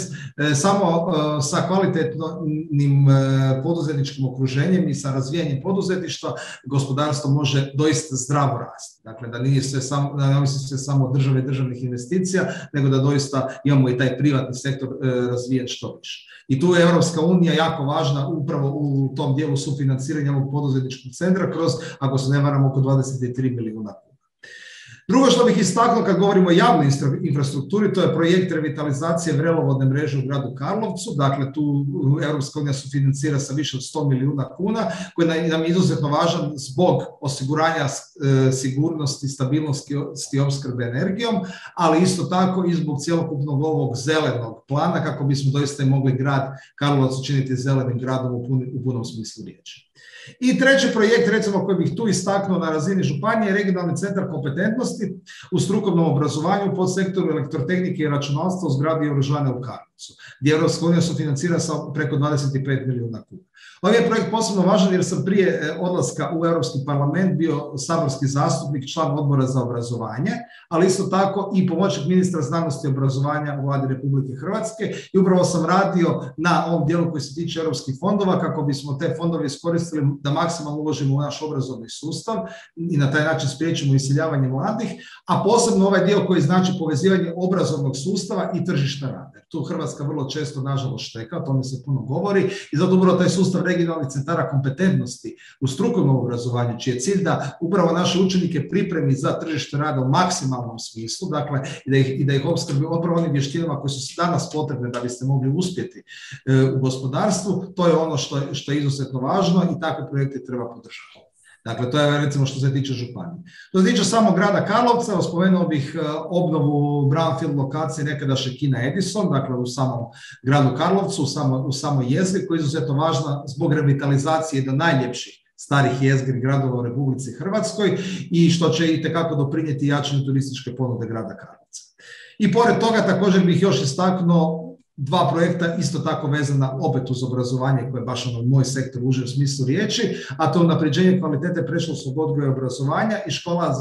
samo sa kvalitetnim poduzetničkim okruženjem i sa razvijanjem poduzetništva gospodarstvo može doista zdravo rasti. Dakle, da ne ovisi sve samo od države i državnih investicija, nego da doista imamo i taj privatni sektor razvijen što više. I tu je Europska unija jako važna upravo u tom dijelu sufinanciranja ovog poduzetničkog centra kroz, ako se ne varam, oko 23 milijuna kuna. Drugo što bih istaknuo kad govorimo o javnoj infrastrukturi, to je projekt revitalizacije vrelovodne mreže u gradu Karlovcu. Dakle, tu Europska unija sufinancira sa više od 100 milijuna kuna, koji nam je izuzetno važan zbog osiguranja sigurnosti, stabilnosti opskrbe energijom, ali isto tako i zbog cjelokupnog ovog zelenog plana, kako bismo doista mogli grad Karlovac učiniti zelenim gradom u punom smislu riječi. I treći projekt, recimo, koji bih tu istaknuo na razini županije, je regionalni centar kompetentnosti u strukovnom obrazovanju pod sektoru elektrotehnike i računalstva u zgradi Eurožane u Karlovcu, gdje Europska unija sufinancira sa preko 25 milijuna kuna. Ovaj je projekt posebno važan jer sam prije odlaska u Europski parlament bio saborski zastupnik, član odbora za obrazovanje, ali isto tako i pomoćnik ministra znanosti i obrazovanja u Vladi Republike Hrvatske i upravo sam radio na ovom dijelu koji se tiče europskih fondova kako bismo te fondove iskoristili da maksimalno uložimo u naš obrazovni sustav i na taj način spriječimo iseljavanje mladih, a posebno ovaj dio koji znači povezivanje obrazovnog sustava i tržišta rada. Tu Hrvatska vrlo često, nažalost, šteka, o tome se puno govori i zato upravo taj sustav regionalnih centara kompetentnosti u strukovnom obrazovanju, čiji je cilj da upravo naše učenike pripremi za tržište rada u maksimalnom smislu, dakle, i da ih opskrbi upravo onim vještinama koje su danas potrebne da biste mogli uspjeti u gospodarstvu, to je ono što je izuzetno važno i takve projekte treba podržati. Dakle, to je recimo što se tiče županije. Što se tiče samog grada Karlovca, spomenuo bih obnovu brownfield lokacije nekadašnje Kina Edison, dakle u samom gradu Karlovcu, u samoj jezgri, koja je izuzetno važna zbog revitalizacije do najljepših starih jezgri gradova u Republici Hrvatskoj i što će itekako doprinijeti jačanju turističke ponude grada Karlovca. I pored toga također bih još istaknuo dva projekta isto tako vezana opet uz obrazovanje koje je baš moj sektor u užem smislu riječi, a to je unapređenje kvalitete predškolskog odgoja i obrazovanja i škola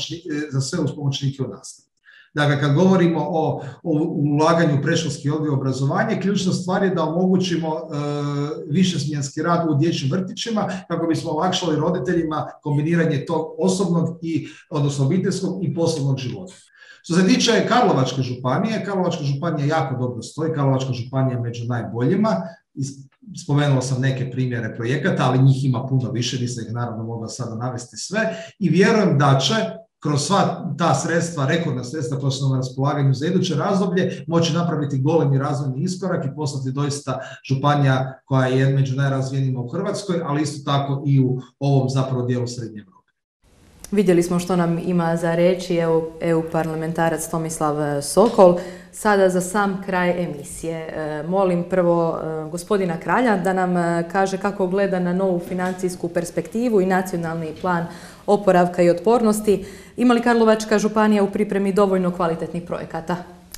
za sve uz pomoćnike u nastavi. Dakle, kad govorimo o ulaganju predškolski odgoj i obrazovanje, ključna stvar je da omogućimo višesmjenski rad u dječjim vrtićima kako bismo olakšali roditeljima kombiniranje tog osobnog odnosno obiteljskog i poslovnog života. Što se tiče Karlovačke županija jako dobro stoji, Karlovačka županija je među najboljima, spomenuo sam neke primjere projekata, ali njih ima puno više, nisam ih naravno mogao sada navesti sve i vjerujem da će kroz sva ta sredstva, rekordna sredstva koja su na raspolaganju za iduće razdoblje, moći napraviti golemi razvojni iskorak i postati doista županija koja je među najrazvijenijima u Hrvatskoj, ali isto tako i u ovom zapravo dijelu Srednje Europe. Vidjeli smo što nam ima za reći EU parlamentarac Tomislav Sokol. Sada za sam kraj emisije. Molim prvo gospodina Kralja da nam kaže kako gleda na novu financijsku perspektivu i nacionalni plan oporavka i otpornosti. Ima li Karlovačka županija u pripremi dovoljno kvalitetnih projekata?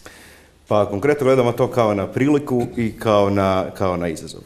Pa konkretno gledamo to kao na priliku i kao na izazov.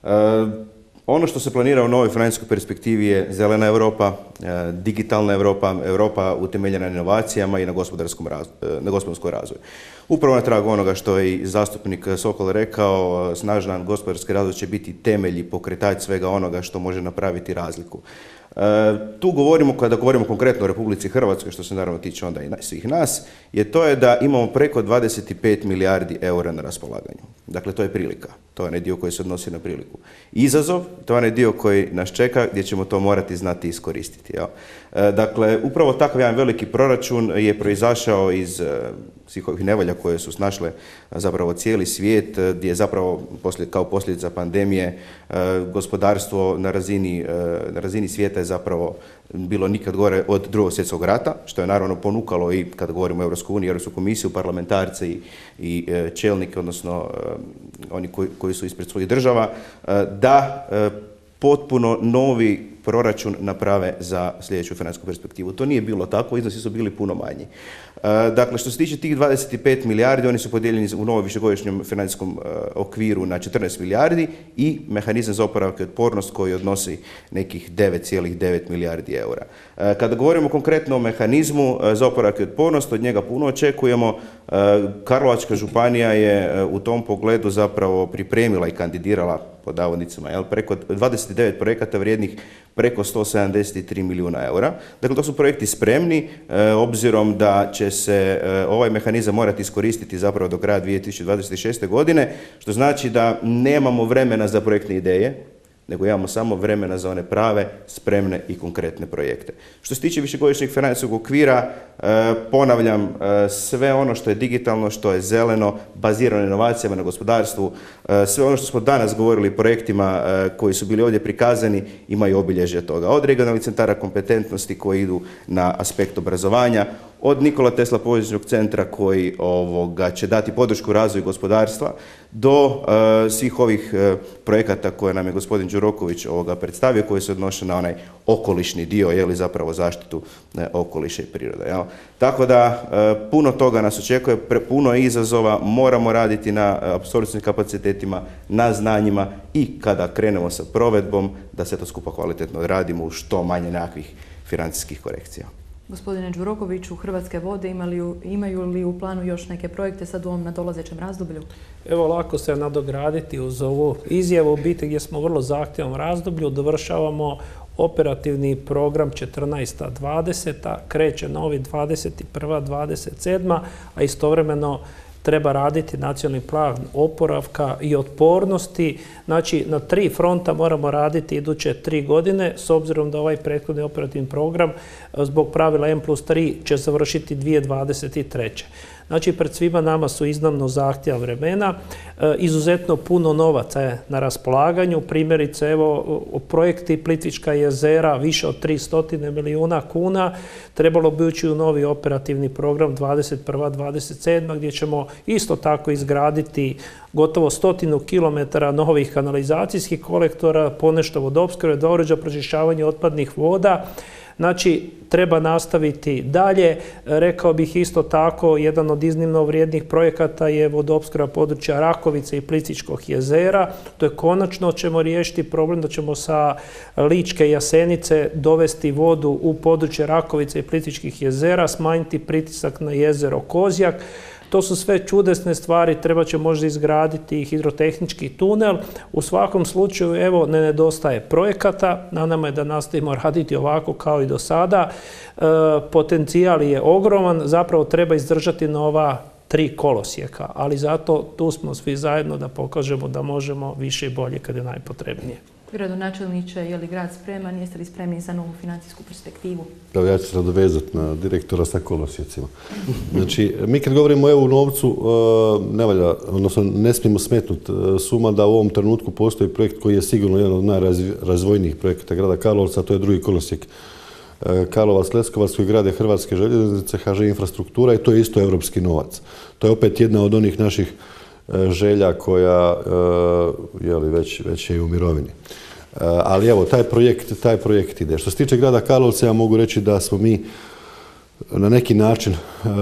Ono što se planira u novoj financijskoj perspektivi je zelena Europa, digitalna Europa, Europa utemeljena na inovacijama i na gospodarskom razvoju. Upravo na tragu onoga što je i zastupnik Sokol rekao, snažan gospodarski razvoj će biti temelj i pokretač svega onoga što može napraviti razliku. Tu govorimo, kada govorimo konkretno o Republici Hrvatskoj, što se naravno tiče onda i svih nas, to je da imamo preko 25 milijardi eura na raspolaganju. Dakle, to je prilika. To je onaj dio koji se odnosi na priliku. Izazov, to je onaj dio koji nas čeka gdje ćemo to morati znati iskoristiti. Dakle, upravo takav jedan veliki proračun je proizašao iz svih ovih nevolja koje su snašle zapravo cijeli svijet, gdje je zapravo kao posljedica pandemije gospodarstvo na razini svijeta je zapravo bilo nikad gore od Drugog svjetskog rata, što je naravno ponukalo i kada govorimo o Europskoj uniji, Europsku komisiju, parlamentarce i čelnike, odnosno oni koji su ispred svojih država, da potpuno novi proračun naprave za sljedeću financijsku perspektivu. To nije bilo tako, iznosi su bili puno manji. Dakle, što se tiče tih 25 milijardi, oni su podijeljeni u novom višegodišnjem financijskom okviru na 14 milijardi i mehanizam za oporavak i otpornost koji odnosi nekih 9,9 milijardi eura. Kada govorimo konkretno o mehanizmu za oporavak i otpornost, od njega puno očekujemo. Karlovačka županija je u tom pogledu zapravo pripremila i kandidirala pod navodnicima preko 29 projekata vrijednih preko 173 milijuna eura. Dakle, to su projekti spremni, obzirom da će se ovaj mehanizam morati iskoristiti zapravo do kraja 2026. godine, što znači da nemamo vremena za projektne ideje, nego imamo samo vremena za one prave, spremne i konkretne projekte. Što se tiče višegodišnjeg financijskog okvira, ponavljam, sve ono što je digitalno, što je zeleno, bazirano na inovacijama, na gospodarstvu, sve ono što smo danas govorili projektima koji su bili ovdje prikazani, imaju obilježje toga. Od regionalnih centara kompetentnosti koji idu na aspekt obrazovanja, od Nikola Tesla poduzetničkog centra koji će dati podršku razvoju gospodarstva, do svih ovih projekata koje nam je gospodin Đuroković predstavio, koji se odnose na onaj okolišni dio, zapravo zaštitu okoliša i prirode. Tako da puno toga nas očekuje, puno izazova, moramo raditi na apsorpcijskim kapacitetima, na znanjima i kada krenemo sa provedbom, da se to skupa kvalitetno radimo u što manje nekakvih financijskih korekcija. Gospodine Đurokoviću, Hrvatske vode imaju li u planu još neke projekte sad u ovom nadolazećem razdoblju? Evo, lako se nadograditi uz ovu izjavu, biti gdje smo u vrlo zahtjevnom razdoblju, dovršavamo operativni program 14-20, kreće novi 21-27, a istovremeno treba raditi nacionalni plan oporavka i otpornosti. Znači, na 3 fronta moramo raditi iduće 3 godine, s obzirom da ovaj prethodni operativni program zbog pravila M+3 će završiti 2023. Znači, pred svima nama su iznimno zahtjevna vremena. Izuzetno puno novaca je na raspolaganju. Primjerice, evo, projekti Plitvička jezera, više od 300 milijuna kuna. Trebalo bi ući u novi operativni program 21-27, gdje ćemo isto tako izgraditi gotovo 100 kilometara novih kanalizacijskih kolektora, ponešto vodoopskrbe, 2 uređaja pročišćavanja otpadnih voda. Znači, treba nastaviti dalje. Rekao bih isto tako, jedan od iznimno vrijednih projekata je vodoopskrba područja Rakovice i Plitvičkog jezera. To je konačno ćemo riješiti problem da ćemo sa Ličke Jasenice dovesti vodu u područje Rakovice i Plitvičkih jezera, smanjiti pritisak na jezero Kozjak. To su sve čudesne stvari, treba će možda izgraditi hidrotehnički tunel. U svakom slučaju, evo, ne nedostaje projekata, na nama je da nastavimo raditi ovako kao i do sada. Potencijal je ogroman, zapravo treba izdržati na ova 3 kolosijeka, ali zato tu smo svi zajedno da pokažemo da možemo više i bolje kad je najpotrebnije. Gradonačelniče, je li grad spreman, jeste li spremni za novu financijsku perspektivu? Evo, ja ću se nadovezati na direktora sa kolosijecima. Znači, mi kad govorimo o EU novcu, ne valja, odnosno ne smijemo smetnuti suma da u ovom trenutku postoji projekt koji je sigurno jedan od najrazvojnijih projekata grada Karlovca, a to je drugi kolosijek Karlovac-Leskovac koji grade Hrvatske željeznice, HŽ infrastruktura i to je isto europski novac. To je opet jedna od onih naših želja koja već je u mirovini. Ali evo, taj projekt ide. Što se tiče grada Karlovca, ja mogu reći da smo mi na neki način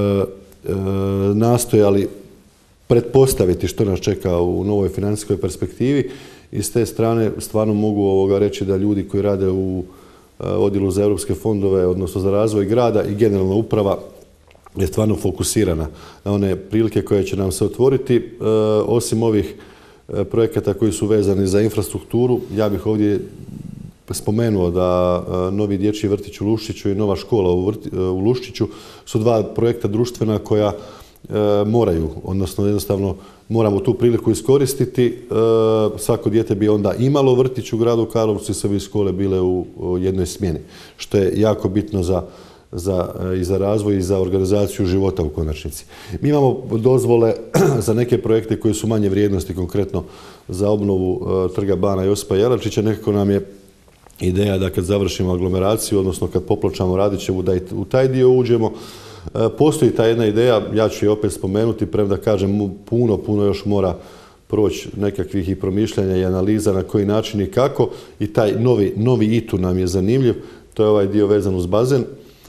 nastojali pretpostaviti što nas čeka u novoj financijskoj perspektivi i s te strane stvarno mogu reći da ljudi koji rade u odjelu za europske fondove, odnosno za razvoj grada i generalna uprava je stvarno fokusirana na one prilike koje će nam se otvoriti. Osim ovih projekata koji su vezani za infrastrukturu, ja bih ovdje spomenuo da novi dječji vrtić u Luščiću i nova škola u Luščiću su 2 projekta društvena koja moraju, odnosno jednostavno moramo tu priliku iskoristiti. Svako dijete bi onda imalo vrtić u gradu Karlovcu i sve bi škole bile u jednoj smjeni, što je jako bitno i za razvoj i za organizaciju života u konačnici. Mi imamo dozvole za neke projekte koji su manje vrijednosti, konkretno za obnovu trga Bana Josipa Jelačića. Nekako nam je ideja da kad završimo aglomeraciju, odnosno kad popločamo Radićevu, da i u taj dio uđemo. Postoji ta jedna ideja, ja ću je opet spomenuti, premda kažem puno još mora proći nekakvih i promišljanja i analiza na koji način i kako. I taj novi ITU nam je zanimljiv. To je ovaj dio vezan uz bazen.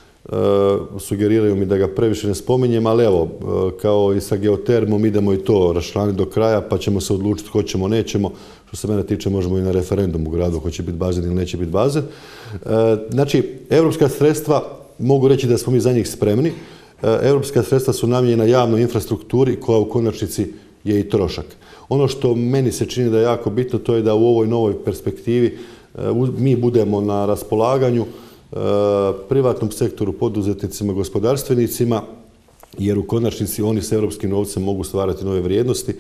Sugeriraju mi da ga previše ne spominjem, ali evo, kao i sa geotermom idemo i to raščlaniti do kraja, pa ćemo se odlučiti hoćemo, nećemo. Što se mene tiče, možemo i na referendum u gradu hoće biti bazen ili neće biti bazen. Znači, europska sredstva, mogu reći da smo mi za njih spremni. Europska sredstva su namijenjena javnoj infrastrukturi koja u konačnici je i trošak. Ono što meni se čini da je jako bitno, to je da u ovoj novoj perspektivi mi budemo na raspolaganju privatnom sektoru, poduzetnicima, gospodarstvenicima, jer u konačnici oni s europskim novcem mogu stvarati nove vrijednosti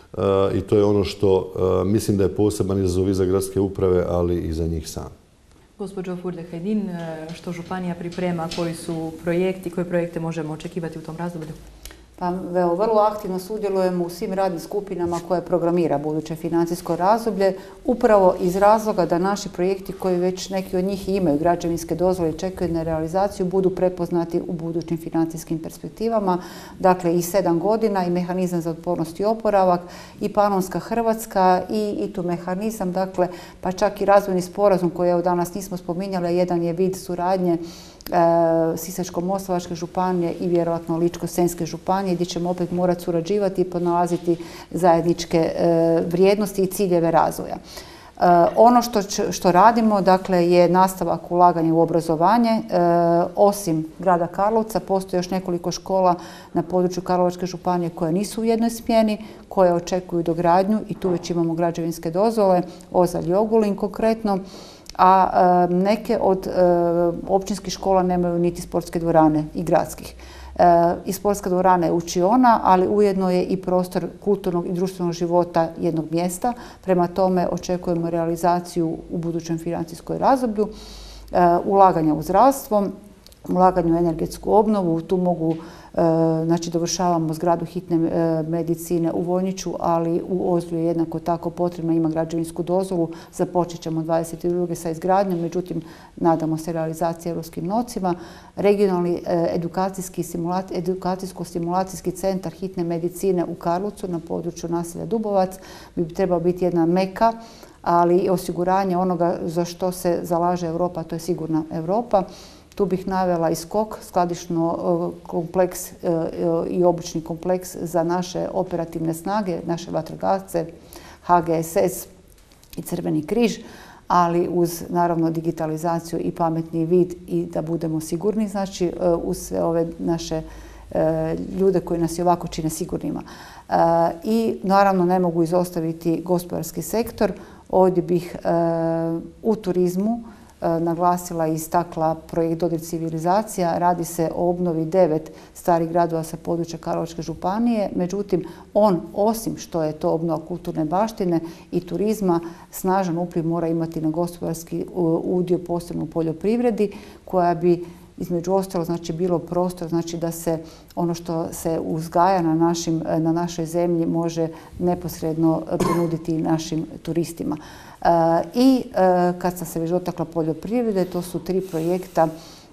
i to je ono što mislim da je poseban izazov i za gradske uprave, ali i za njih sami. Gospođo Furde-Hajdin, što županija priprema, koji su projekti, koje projekte možemo očekivati u tom razdoblju? Pa vrlo aktivno sudjelujemo u svim radnim skupinama koje programira buduće financijsko razdoblje, upravo iz razloga da naši projekti koji već neki od njih imaju građevinske dozvole i čekaju na realizaciju budu prepoznati u budućim financijskim perspektivama. Dakle, i 7 godina i mehanizam za otpornost i oporavak i Panonska Hrvatska i ITU mehanizam, dakle, pa čak i razvojni sporazum koji evo danas nismo spominjali, jedan je vid suradnje Sisačko-moslavačke županije i vjerojatno Ličko-senjske županije gdje ćemo opet morati surađivati i pronalaziti zajedničke vrijednosti i ciljeve razvoja. Ono što radimo, dakle, je nastavak ulaganja u obrazovanje. Osim grada Karlovca, postoji još nekoliko škola na području Karlovačke županije koje nisu u jednoj smjeni, koje očekuju dogradnju i tu već imamo građevinske dozvole, Ozalj i Ogulin konkretno, a neke od općinskih škola nemaju niti sportske dvorane i gradskih. I sportska dvorana je učiona, ali ujedno je i prostor kulturnog i društvenog života jednog mjesta. Prema tome očekujemo realizaciju u budućem financijskoj razdoblju, ulaganja u zdravstvo, ulaganje u energetsku obnovu. Tu mogu, znači dovršavamo zgradu hitne medicine u Vojniću, ali u Ozlju je jednako tako potrebno, ima građevinsku dozvolu. Započet ćemo 22. sa izgradnjom, međutim nadamo se realizaciji europskim novcima. Regionalni edukacijsko-stimulacijski centar hitne medicine u Karlovcu na području naselja Dubovac bi trebao biti jedna meka, ali i osiguranje onoga za što se zalaže Europa, to je sigurna Europa. Tu bih navela i skok, skladišno kompleks i obučni kompleks za naše operativne snage, naše vatrogasce, HGSS i Crveni križ, ali uz naravno digitalizaciju i pametni vid i da budemo sigurni, znači uz sve ove naše ljude koji nas i ovako čine sigurnima. I naravno ne mogu izostaviti gospodarski sektor. Ovdje bih u turizmu naglasila i istakla projekt Dodir civilizacija. Radi se o obnovi 9 starih gradova sa područja Karlovačke županije. Međutim, on, osim što je to obnova kulturne baštine i turizma, snažan upliv mora imati na gospodarski udio, posebno u poljoprivredi, koja bi između ostalo znači bilo prostor znači da se ono što se uzgaja na našoj zemlji može neposredno ponuditi našim turistima. I kad sam se već dotakla poljoprivrede, to su 3 projekta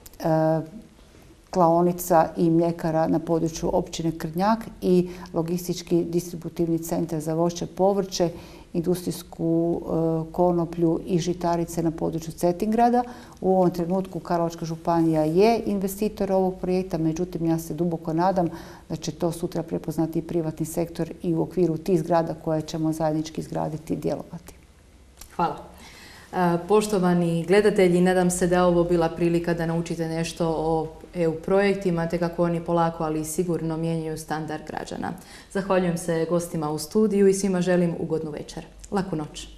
klaonica i mljekara na području općine Krnjak i logistički distributivni centar za voće, povrće, industrijsku konoplju i žitarice na području Cetingrada. U ovom trenutku Karlovačka županija je investitor ovog projekta, međutim ja se duboko nadam da će to sutra prepoznati i privatni sektor i u okviru tih zgrada koje ćemo zajednički izgraditi i djelovati. Hvala. Poštovani gledatelji, nadam se da je ovo bila prilika da naučite nešto o EU projektima, te kako oni polako, ali sigurno mijenjaju standard građana. Zahvaljujem se gostima u studiju i svima želim ugodnu večer. Laku noć.